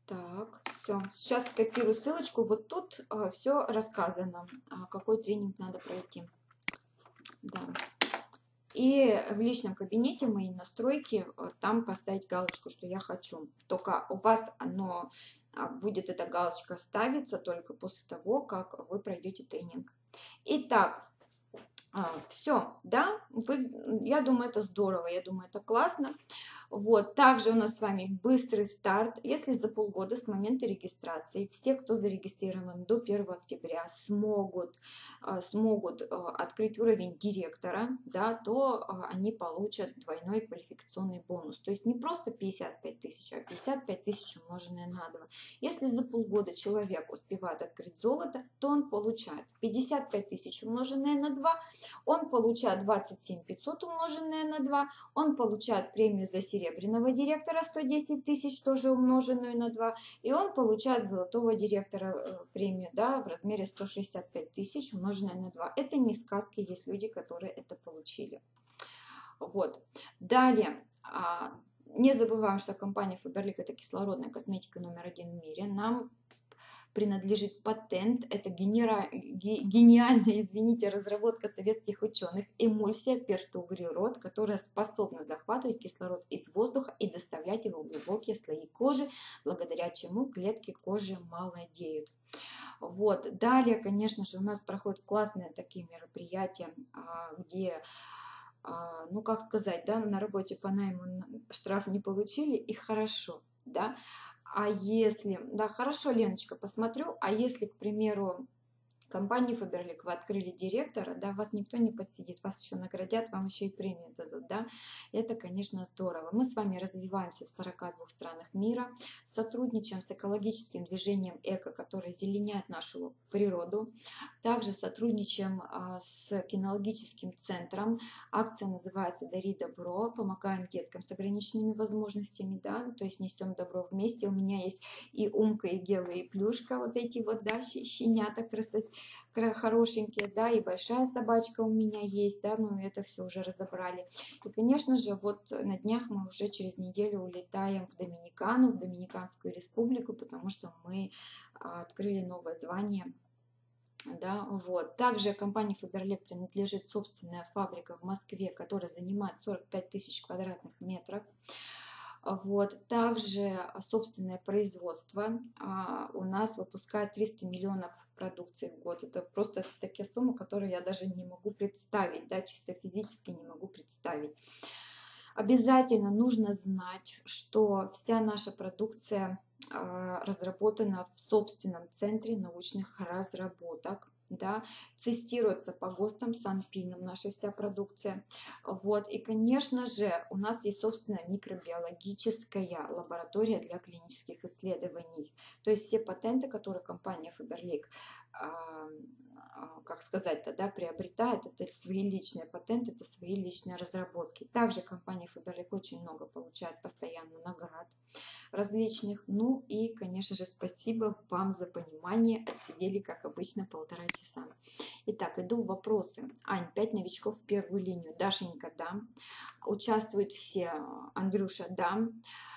Так, все. Сейчас скопирую ссылочку. Вот тут все рассказано, какой тренинг надо пройти. Да. И в личном кабинете мои настройки, там поставить галочку, что я хочу. Только у вас будет эта галочка ставиться только после того, как вы пройдете тренинг. Итак, все, да, я думаю, это здорово, я думаю, это классно. Вот, также у нас с вами быстрый старт. Если за полгода с момента регистрации все, кто зарегистрирован до 1 октября, смогут открыть уровень директора, да, то они получат двойной квалификационный бонус. То есть не просто 55 тысяч, а 55 тысяч умноженное на 2. Если за полгода человек успевает открыть золото, то он получает 55 тысяч умноженное на 2, он получает 27 500 умноженное на 2, он получает премию за серебряного директора 110 тысяч, тоже умноженную на 2, и он получает золотого директора премию, да, в размере 165 тысяч умноженное на 2. Это не сказки, есть люди, которые это получили. Вот. Далее, не забываем, что компания Faberlic – это кислородная косметика номер 1 в мире. Нам принадлежит патент, это гениальная, извините, разработка советских ученых, эмульсия пертугрирод, которая способна захватывать кислород из воздуха и доставлять его в глубокие слои кожи, благодаря чему клетки кожи молодеют. Вот. Далее, конечно же, у нас проходят классные такие мероприятия, где, ну как сказать, да, на работе по найму штраф не получили, и хорошо, да. А если, да, хорошо, Леночка, посмотрю, а если, к примеру, компании Faberlic вы открыли директора, да, вас никто не подсидит, вас еще наградят, вам еще и премию дадут, да, это, конечно, здорово. Мы с вами развиваемся в 42 странах мира, сотрудничаем с экологическим движением ЭКО, которое зеленяет нашу природу, также сотрудничаем с кинологическим центром, акция называется «Дари добро», помогаем деткам с ограниченными возможностями, да, то есть несем добро вместе. У меня есть и Умка, и Гела, и Плюшка, вот эти вот, да, щенята хорошенькие, да, и большая собачка у меня есть, да, мы это все уже разобрали. И, конечно же, вот на днях мы уже через неделю улетаем в Доминикану, в Доминиканскую республику, потому что мы открыли новое звание. Да, вот. Также компании Faberlic принадлежит собственная фабрика в Москве, которая занимает 45 тысяч квадратных метров. Вот. Также собственное производство у нас выпускает 300 миллионов продукции в год. Это просто такие суммы, которые я даже не могу представить, да, чисто физически не могу представить. Обязательно нужно знать, что вся наша продукция разработана в собственном центре научных разработок, да, тестируется по ГОСТам, Санпином наша вся продукция. Вот. И, конечно же, у нас есть собственная микробиологическая лаборатория для клинических исследований. То есть все патенты, которые компания Faberlic, как сказать-то, да, приобретает, это свои личные патенты, это свои личные разработки. Также компания Faberlic очень много получает постоянно наград различных. Ну и, конечно же, спасибо вам за понимание. Отсидели, как обычно, 1,5 часа. Итак, иду в вопросы. Ань, 5 новичков в первую линию. Дашенька, да. Участвуют все. Андрюша, да.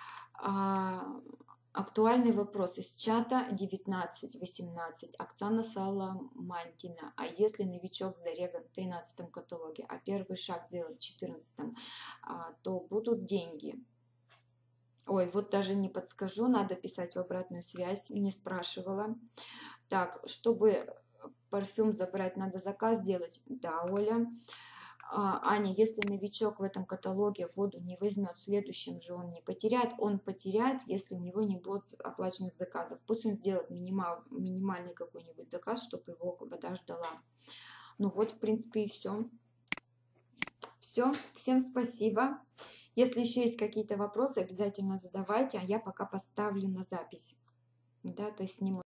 Актуальный вопрос из чата 19-18. Оксана Саламантина. А если новичок с Дарегом в 13 каталоге, а первый шаг сделать в 14, то будут деньги? Ой, вот даже не подскажу, надо писать в обратную связь, не спрашивала. Так, чтобы парфюм забрать, надо заказ делать? Да, Оля. Аня, если новичок в этом каталоге воду не возьмет, в следующем же он не потеряет. Он потеряет, если у него не будет оплаченных заказов. Пусть он сделает минимальный какой-нибудь заказ, чтобы его вода ждала. Ну вот, в принципе, и все. Все, всем спасибо. Если еще есть какие-то вопросы, обязательно задавайте, а я пока поставлю на запись. Да, то есть сниму.